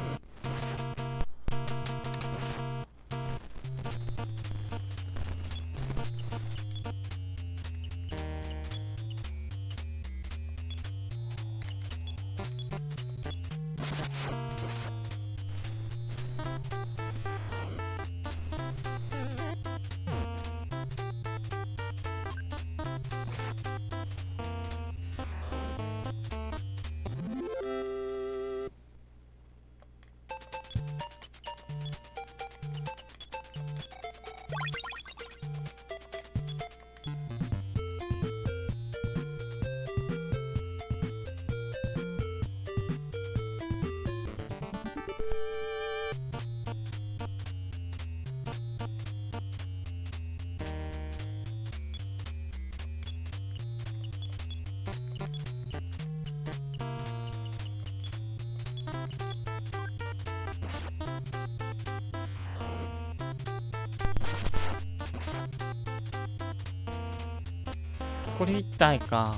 これ一体か。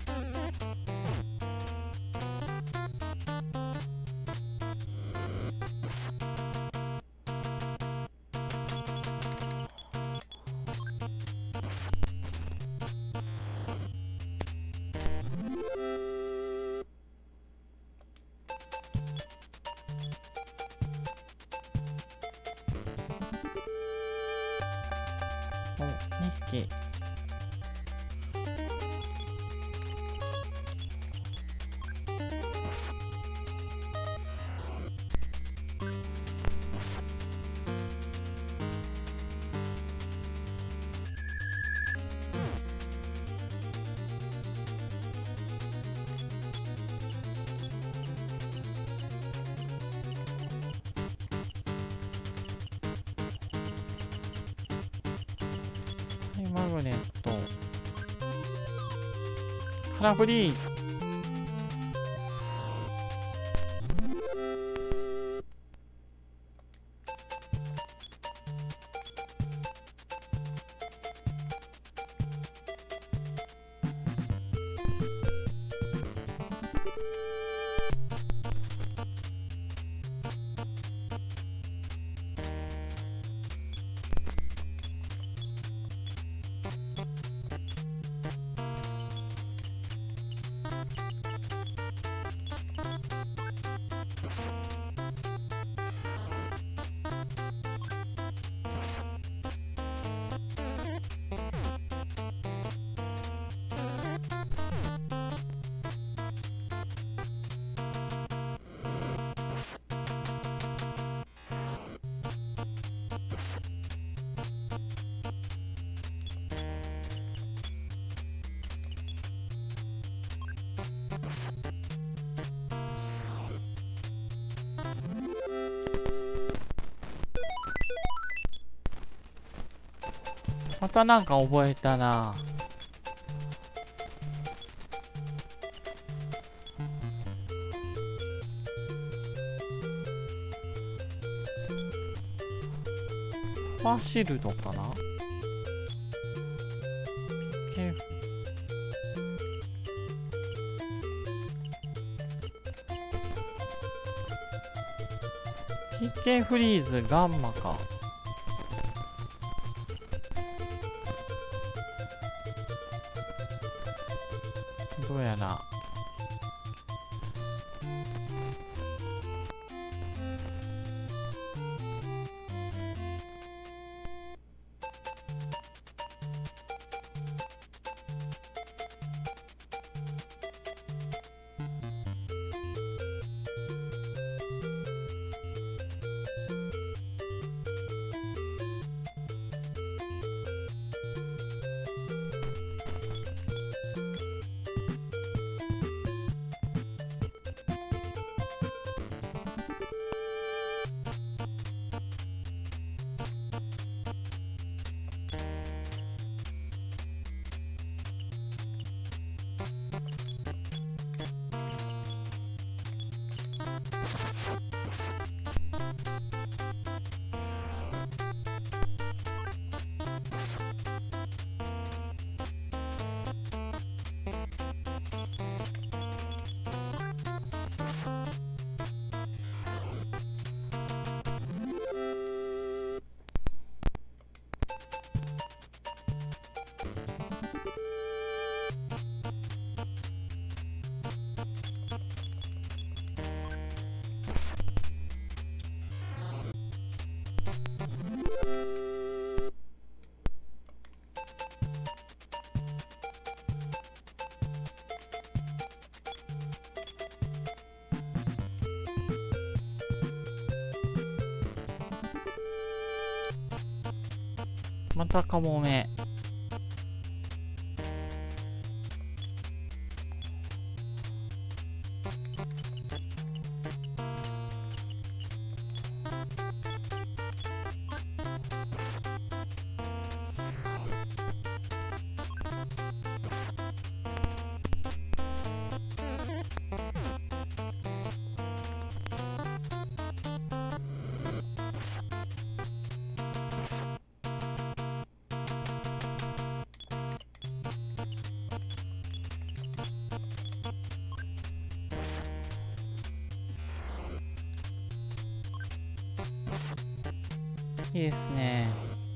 お、にひき。マグネット空振り。またなんか覚えたな。ファーシールドかな。ピーケー フリーズガンマか。どうやらまたカモメ。いいですね。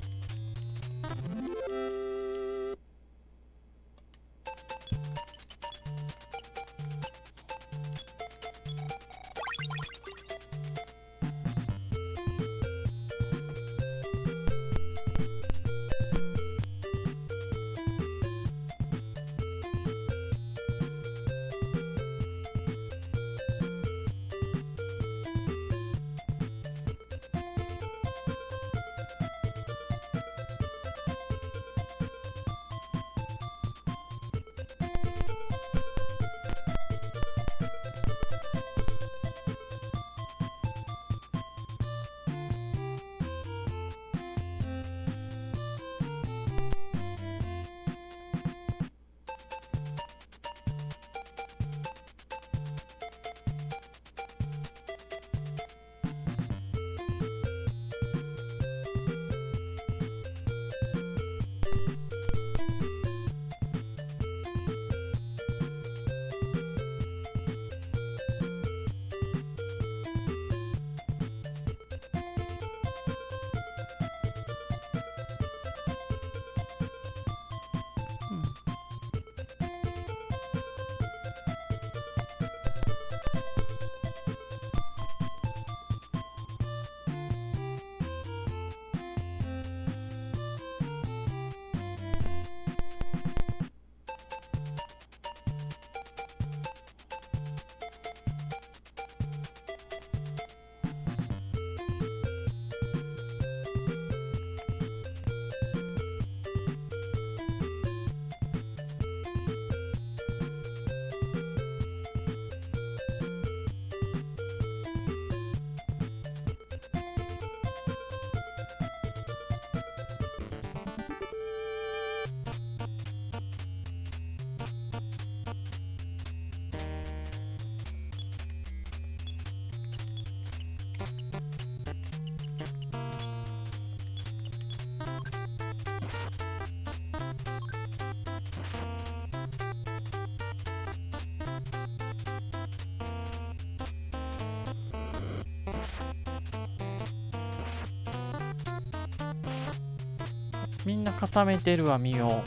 みんな固めてるわ、身を。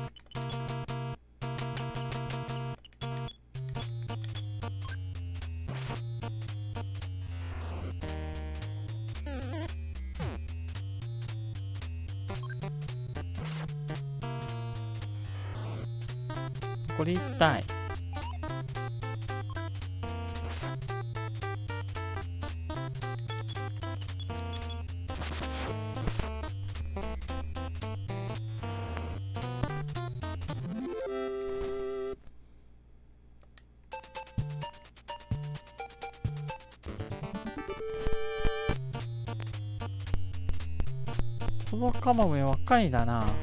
これ一体。小僧カモメ若いだな。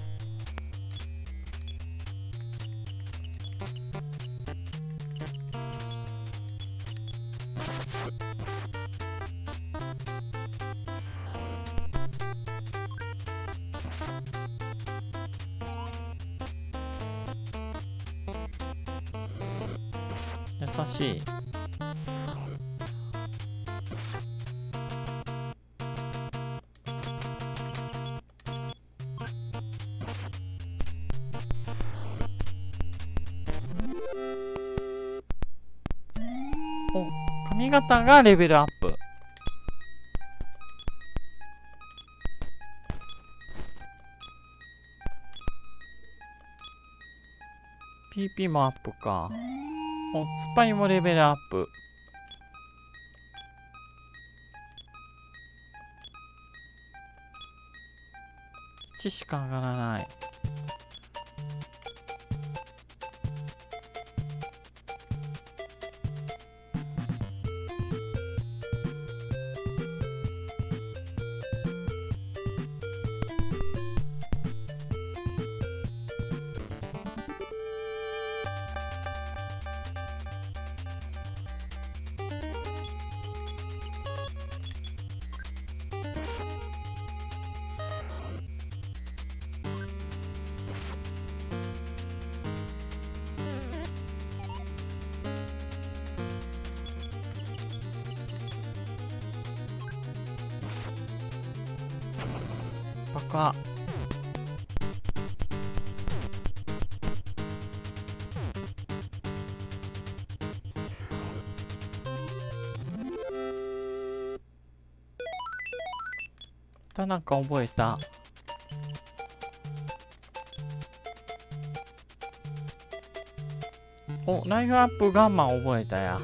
優しい。お、髪型がレベルアップ。 ピーピー もアップか。お、ツッパイもレベルアップ。いちしか上がらない。バカ。またなんか覚えた。お、ライフアップガンマン覚えたや。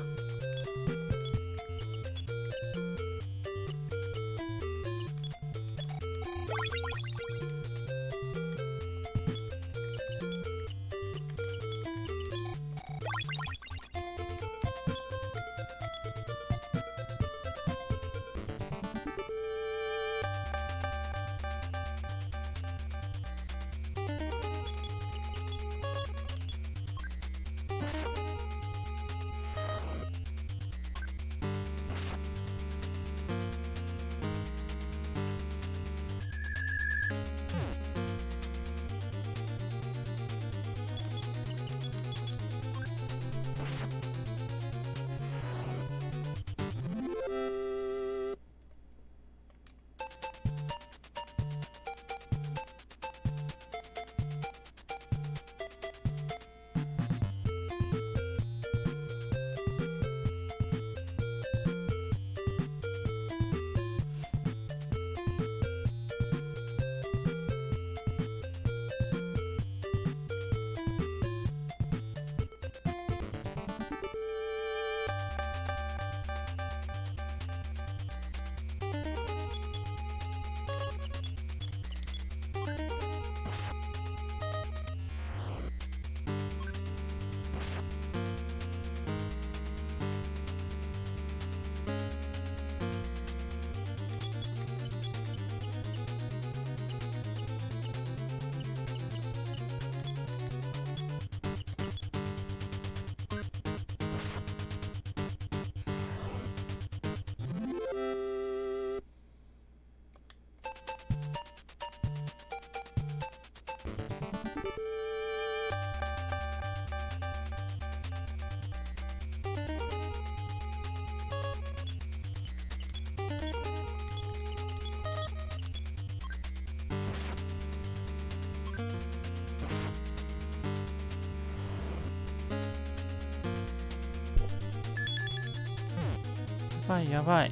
やばいやばい。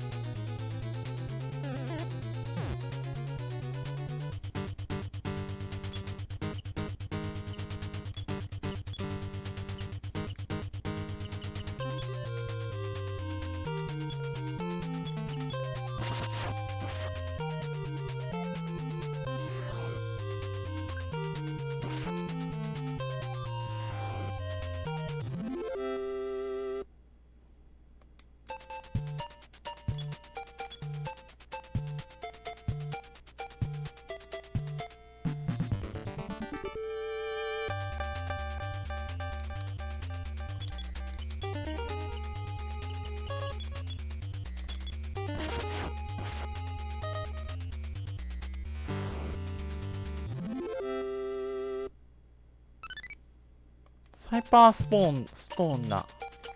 ハイパースポーン、ストーンだ。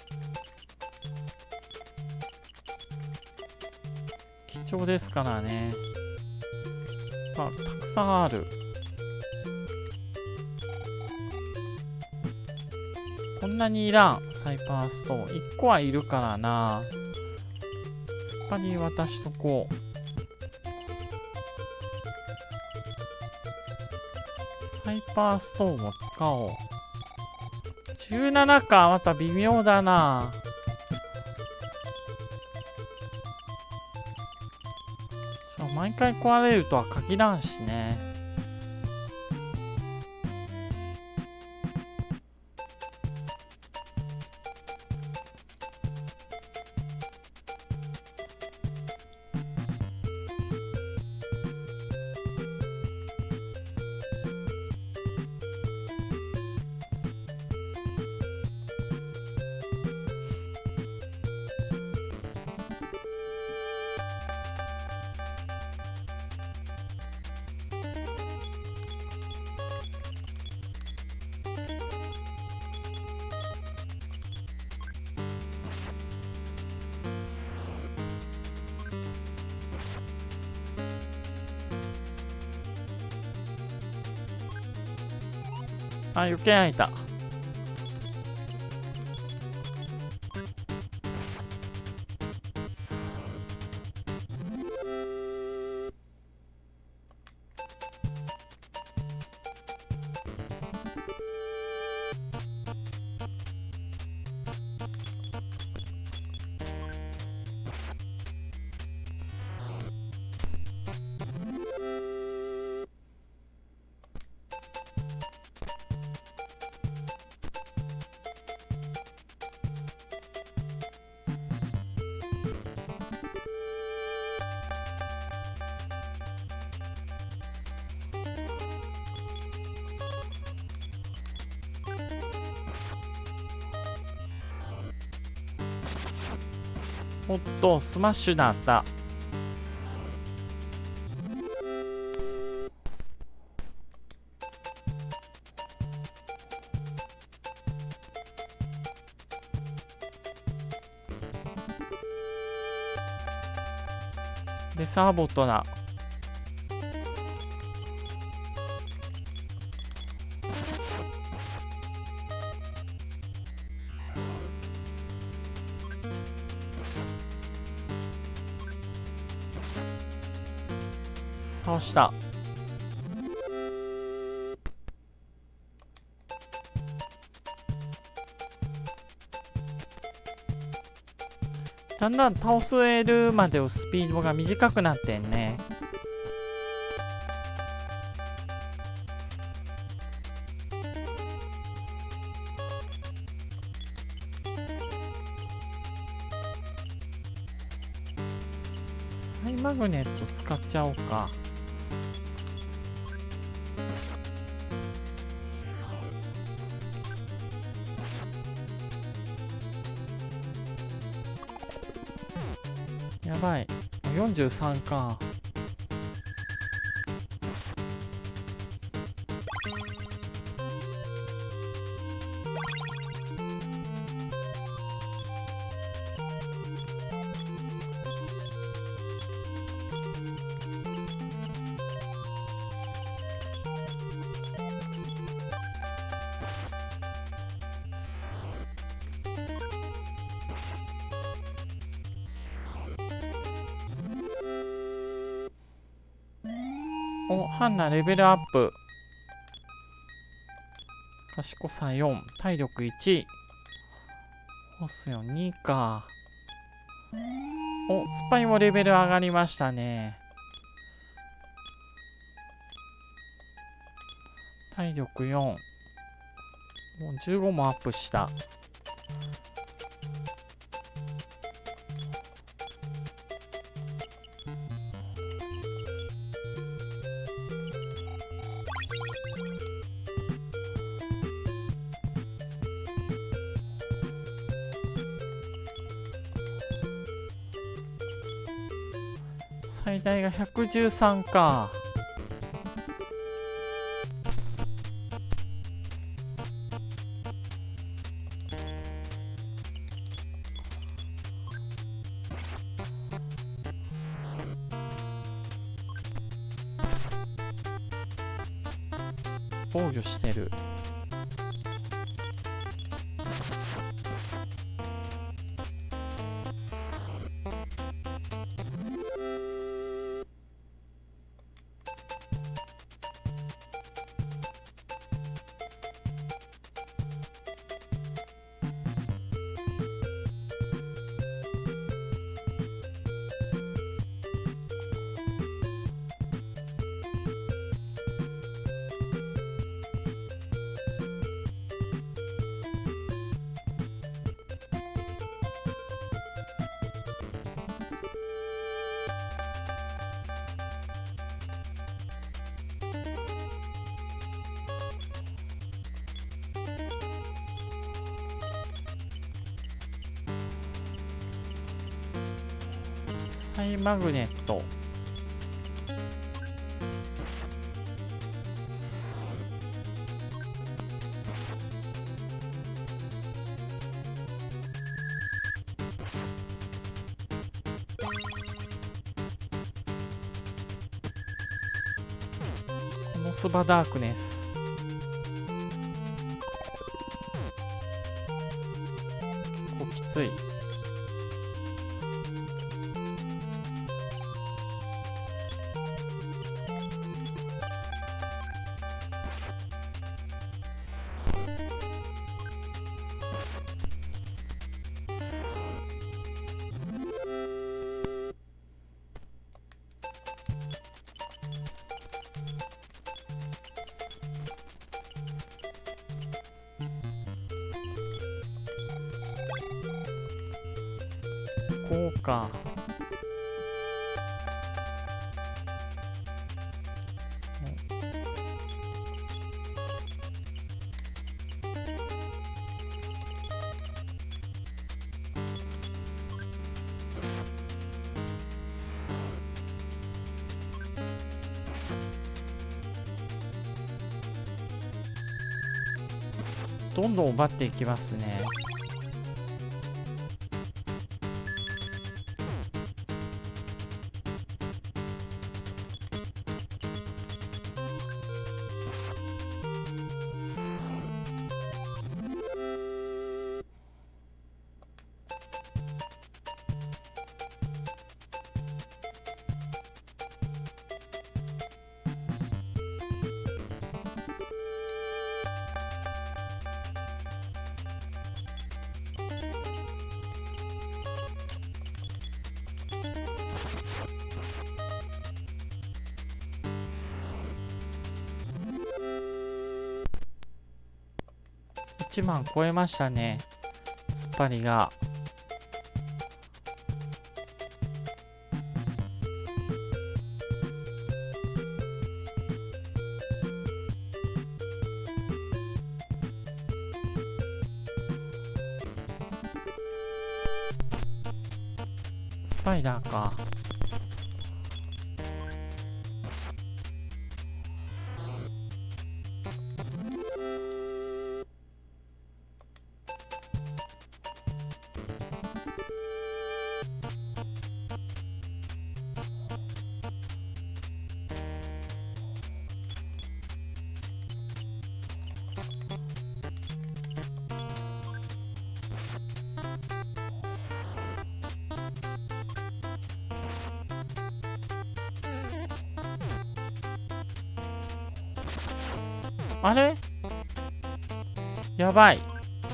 貴重ですからね。あ、たくさんある。こんなにいらん、サイパーストーン。いっこはいるからな。突っ張り渡しとこう。サイパーストーンを使おう。 じゅうななか。また微妙だな。そう、毎回壊れるとは限らんしね。あ、余計開いた。おっと、スマッシュだった。で、サーボットだ。倒した。だんだん倒せるまでのスピードが短くなってんね。サイマグネット使っちゃおうか。やばい。よんじゅうさんか。お、ハンナレベルアップ。賢さよん、体力いち、ホスヨンにか。お、スパイもレベル上がりましたね。体力よん。もうじゅうごもアップした。最大がひゃくじゅうさんか。防御してる。 はい、マグネット。このスバダークネス。結構きつい。こうか。どんどん奪っていきますね。いちまん超えましたね、突っ張りが。スパイダーか。あれやばい。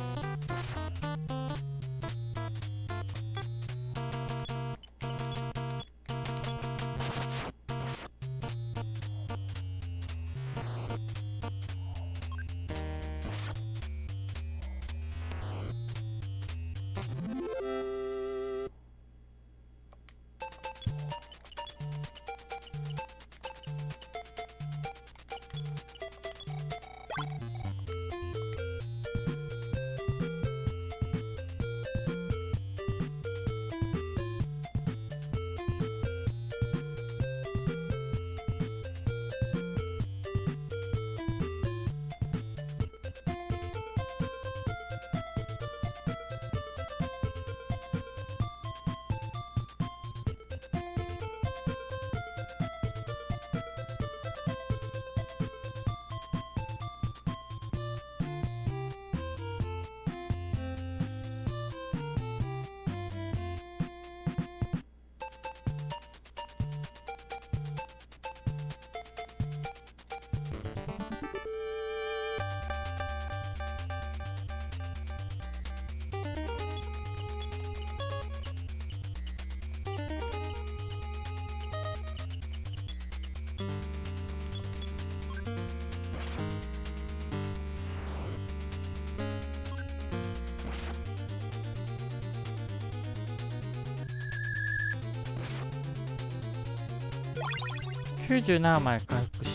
きゅうじゅうななまで回復した。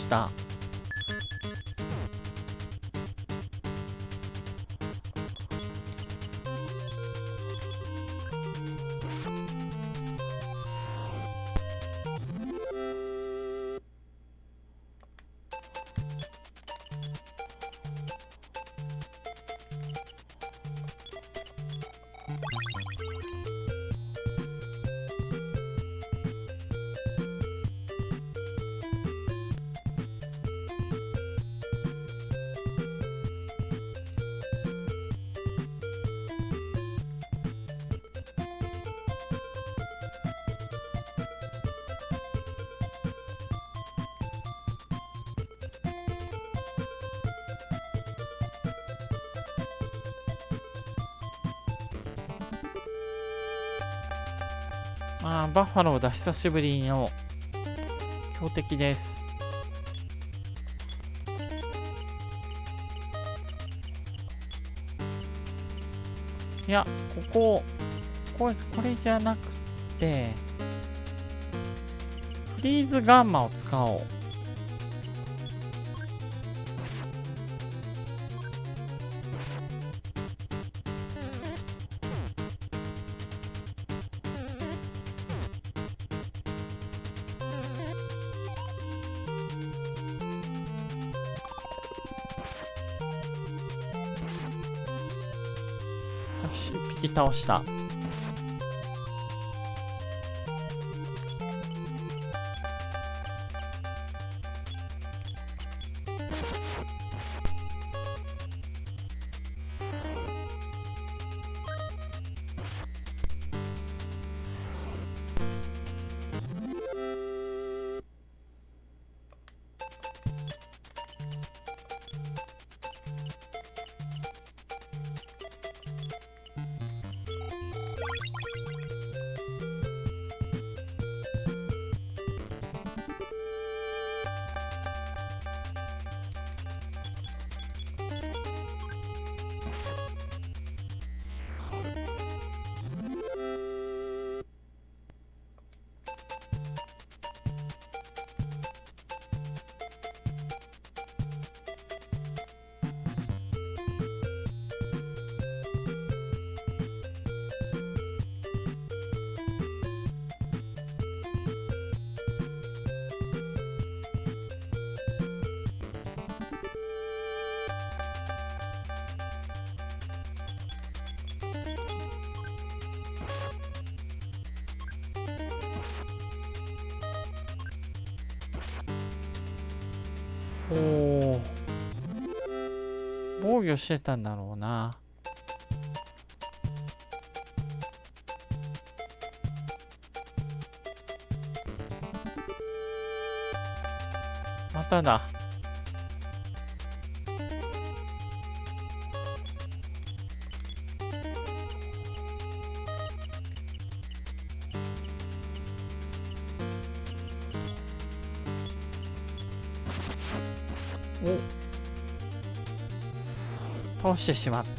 あーバッファローだ。久しぶりの強敵です。いや、ここ、これ、これじゃなくて、フリーズガンマを使おう。よし、一匹倒した。おお、防御してたんだろうな。まただ。お、倒してしまった。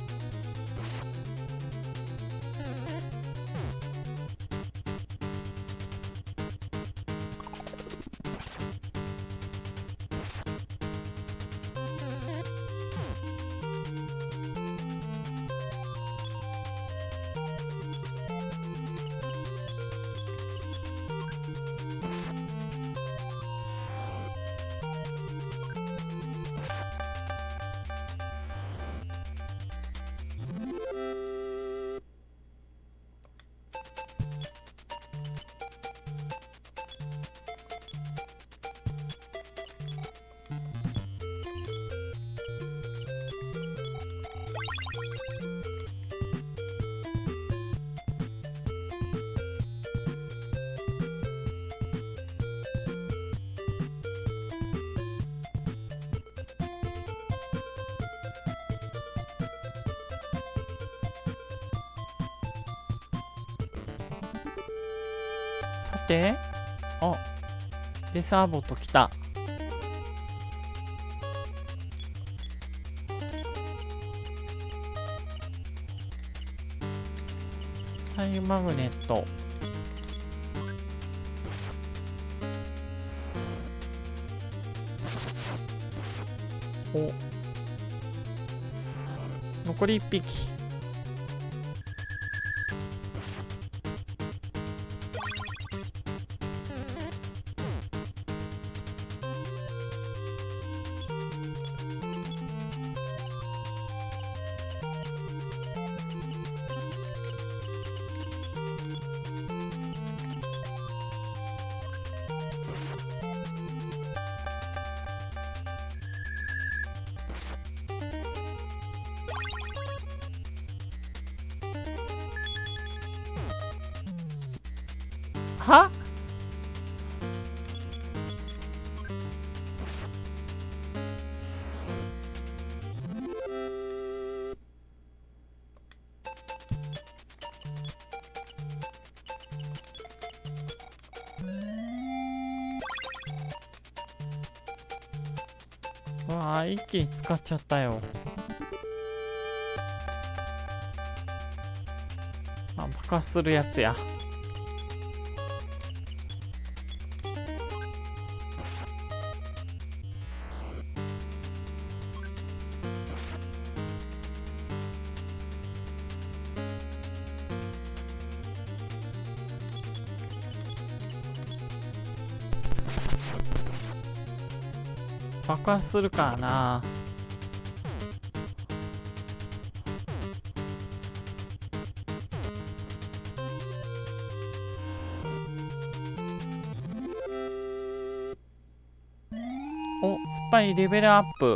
で、あ、デサーボット来た。サイマグネット。お、残りいっぴき。は？ うわー、一気に使っちゃったよ。あ、爆発するやつや。爆発するからな。お、スパイレベルアップ。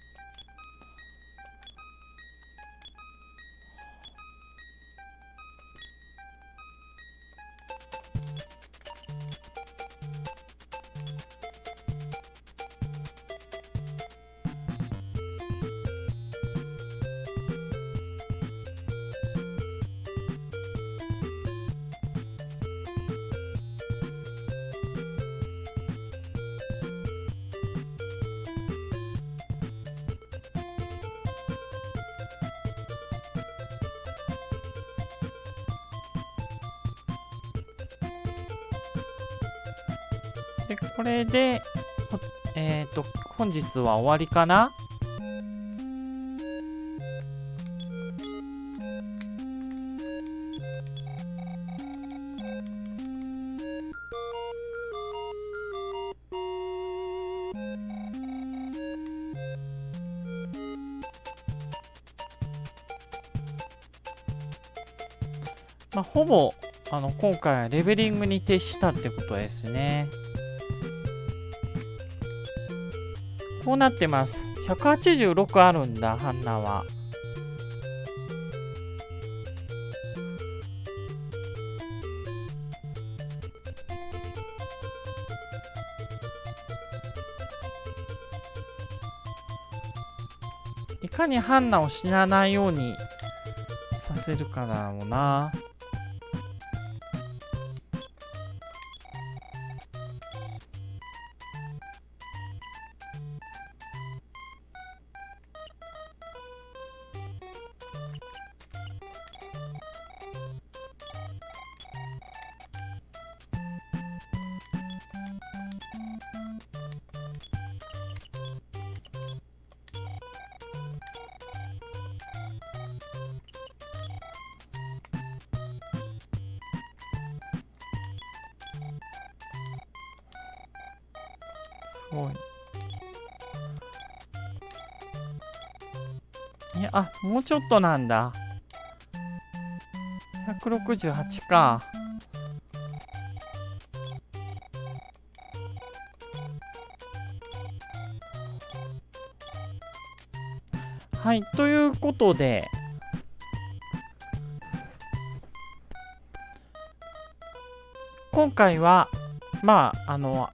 で、これで、えっと、本日は終わりかな。まあ、ほぼ、あの、今回はレベリングに徹したってことですね。こうなってます。ひゃくはちじゅうろくあるんだ、ハンナは。いかにハンナを死なないようにさせるかだろうな。すごい。いや、あ、もうちょっとなんだ。ひゃくろくじゅうはちか。はい、ということで、今回は、まあ、あの、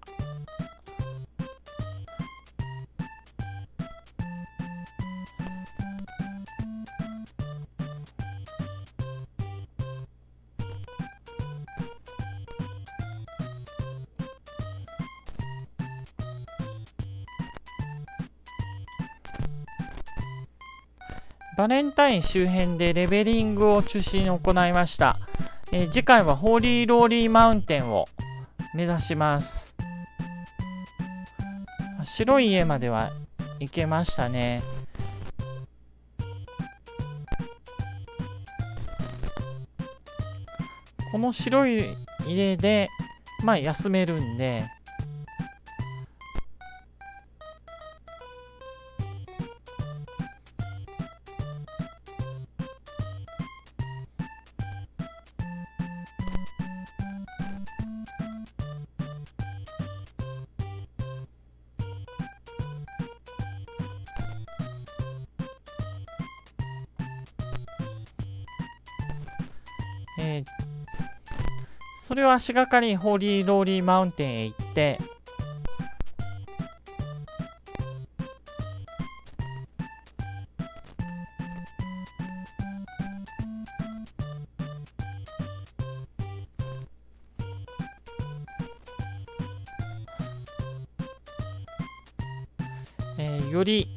バレンタイン周辺でレベリングを中心に行いました。えー、次回はホーリーローリーマウンテンを目指します。白い家までは行けましたね。この白い家で、まあ休めるんで、えー、それを足がかりにホーリーローリーマウンテンへ行って、 えー、より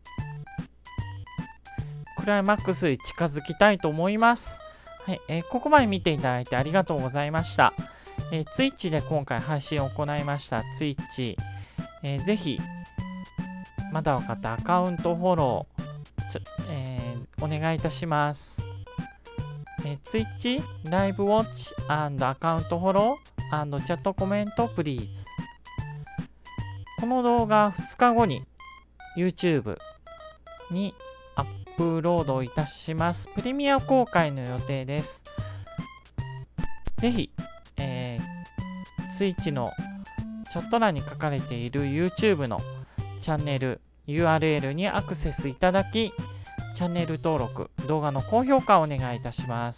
クライマックスに近づきたいと思います。はい、えー、ここまで見ていただいてありがとうございました。えー、Twitch で今回配信を行いました Twitch、えー、ぜひまだの方アカウントフォローちょ、えー、お願いいたします。えー、Twitch、ライブウォッチ&アカウントフォロー&チャットコメントプリーズ。この動画ふつかごに YouTube にアップロードいたします。プレミア公開の予定です。ぜひ、えー、Twitch のチャット欄に書かれている YouTube のチャンネル ユーアールエル にアクセスいただき、チャンネル登録、動画の高評価をお願いいたします。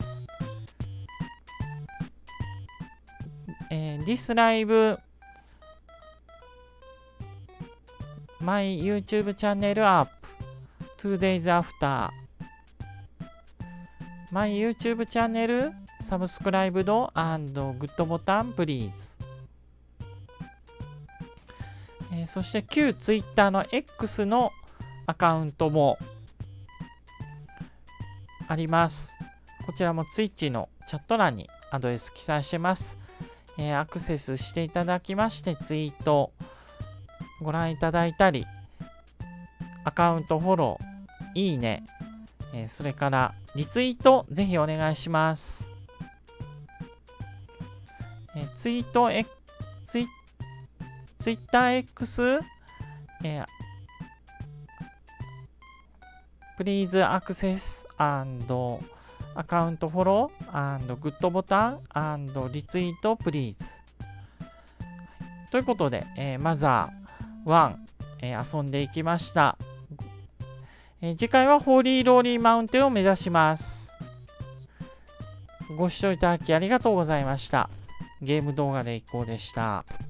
えー、This Live My YouTube channel up two days after My YouTube channel subscribed and good button please、えー、そして旧 Twitter の X のアカウントもあります。こちらも Twitch のチャット欄にアドレス記載してます。えー、アクセスしていただきましてツイートご覧いただいたり、アカウントフォロー、いいね、えー、それからリツイートぜひお願いします。えー、ツイート、えツイ、ツイッター X、えー、Please access and アカウントフォロー and グッドボタン and リツイート please。ということで、えー、マザーワン、えー、遊んでいきました。えー、次回はホーリーローリーマウンテンを目指します。ご視聴いただきありがとうございました。ゲーム動画でいこうでした。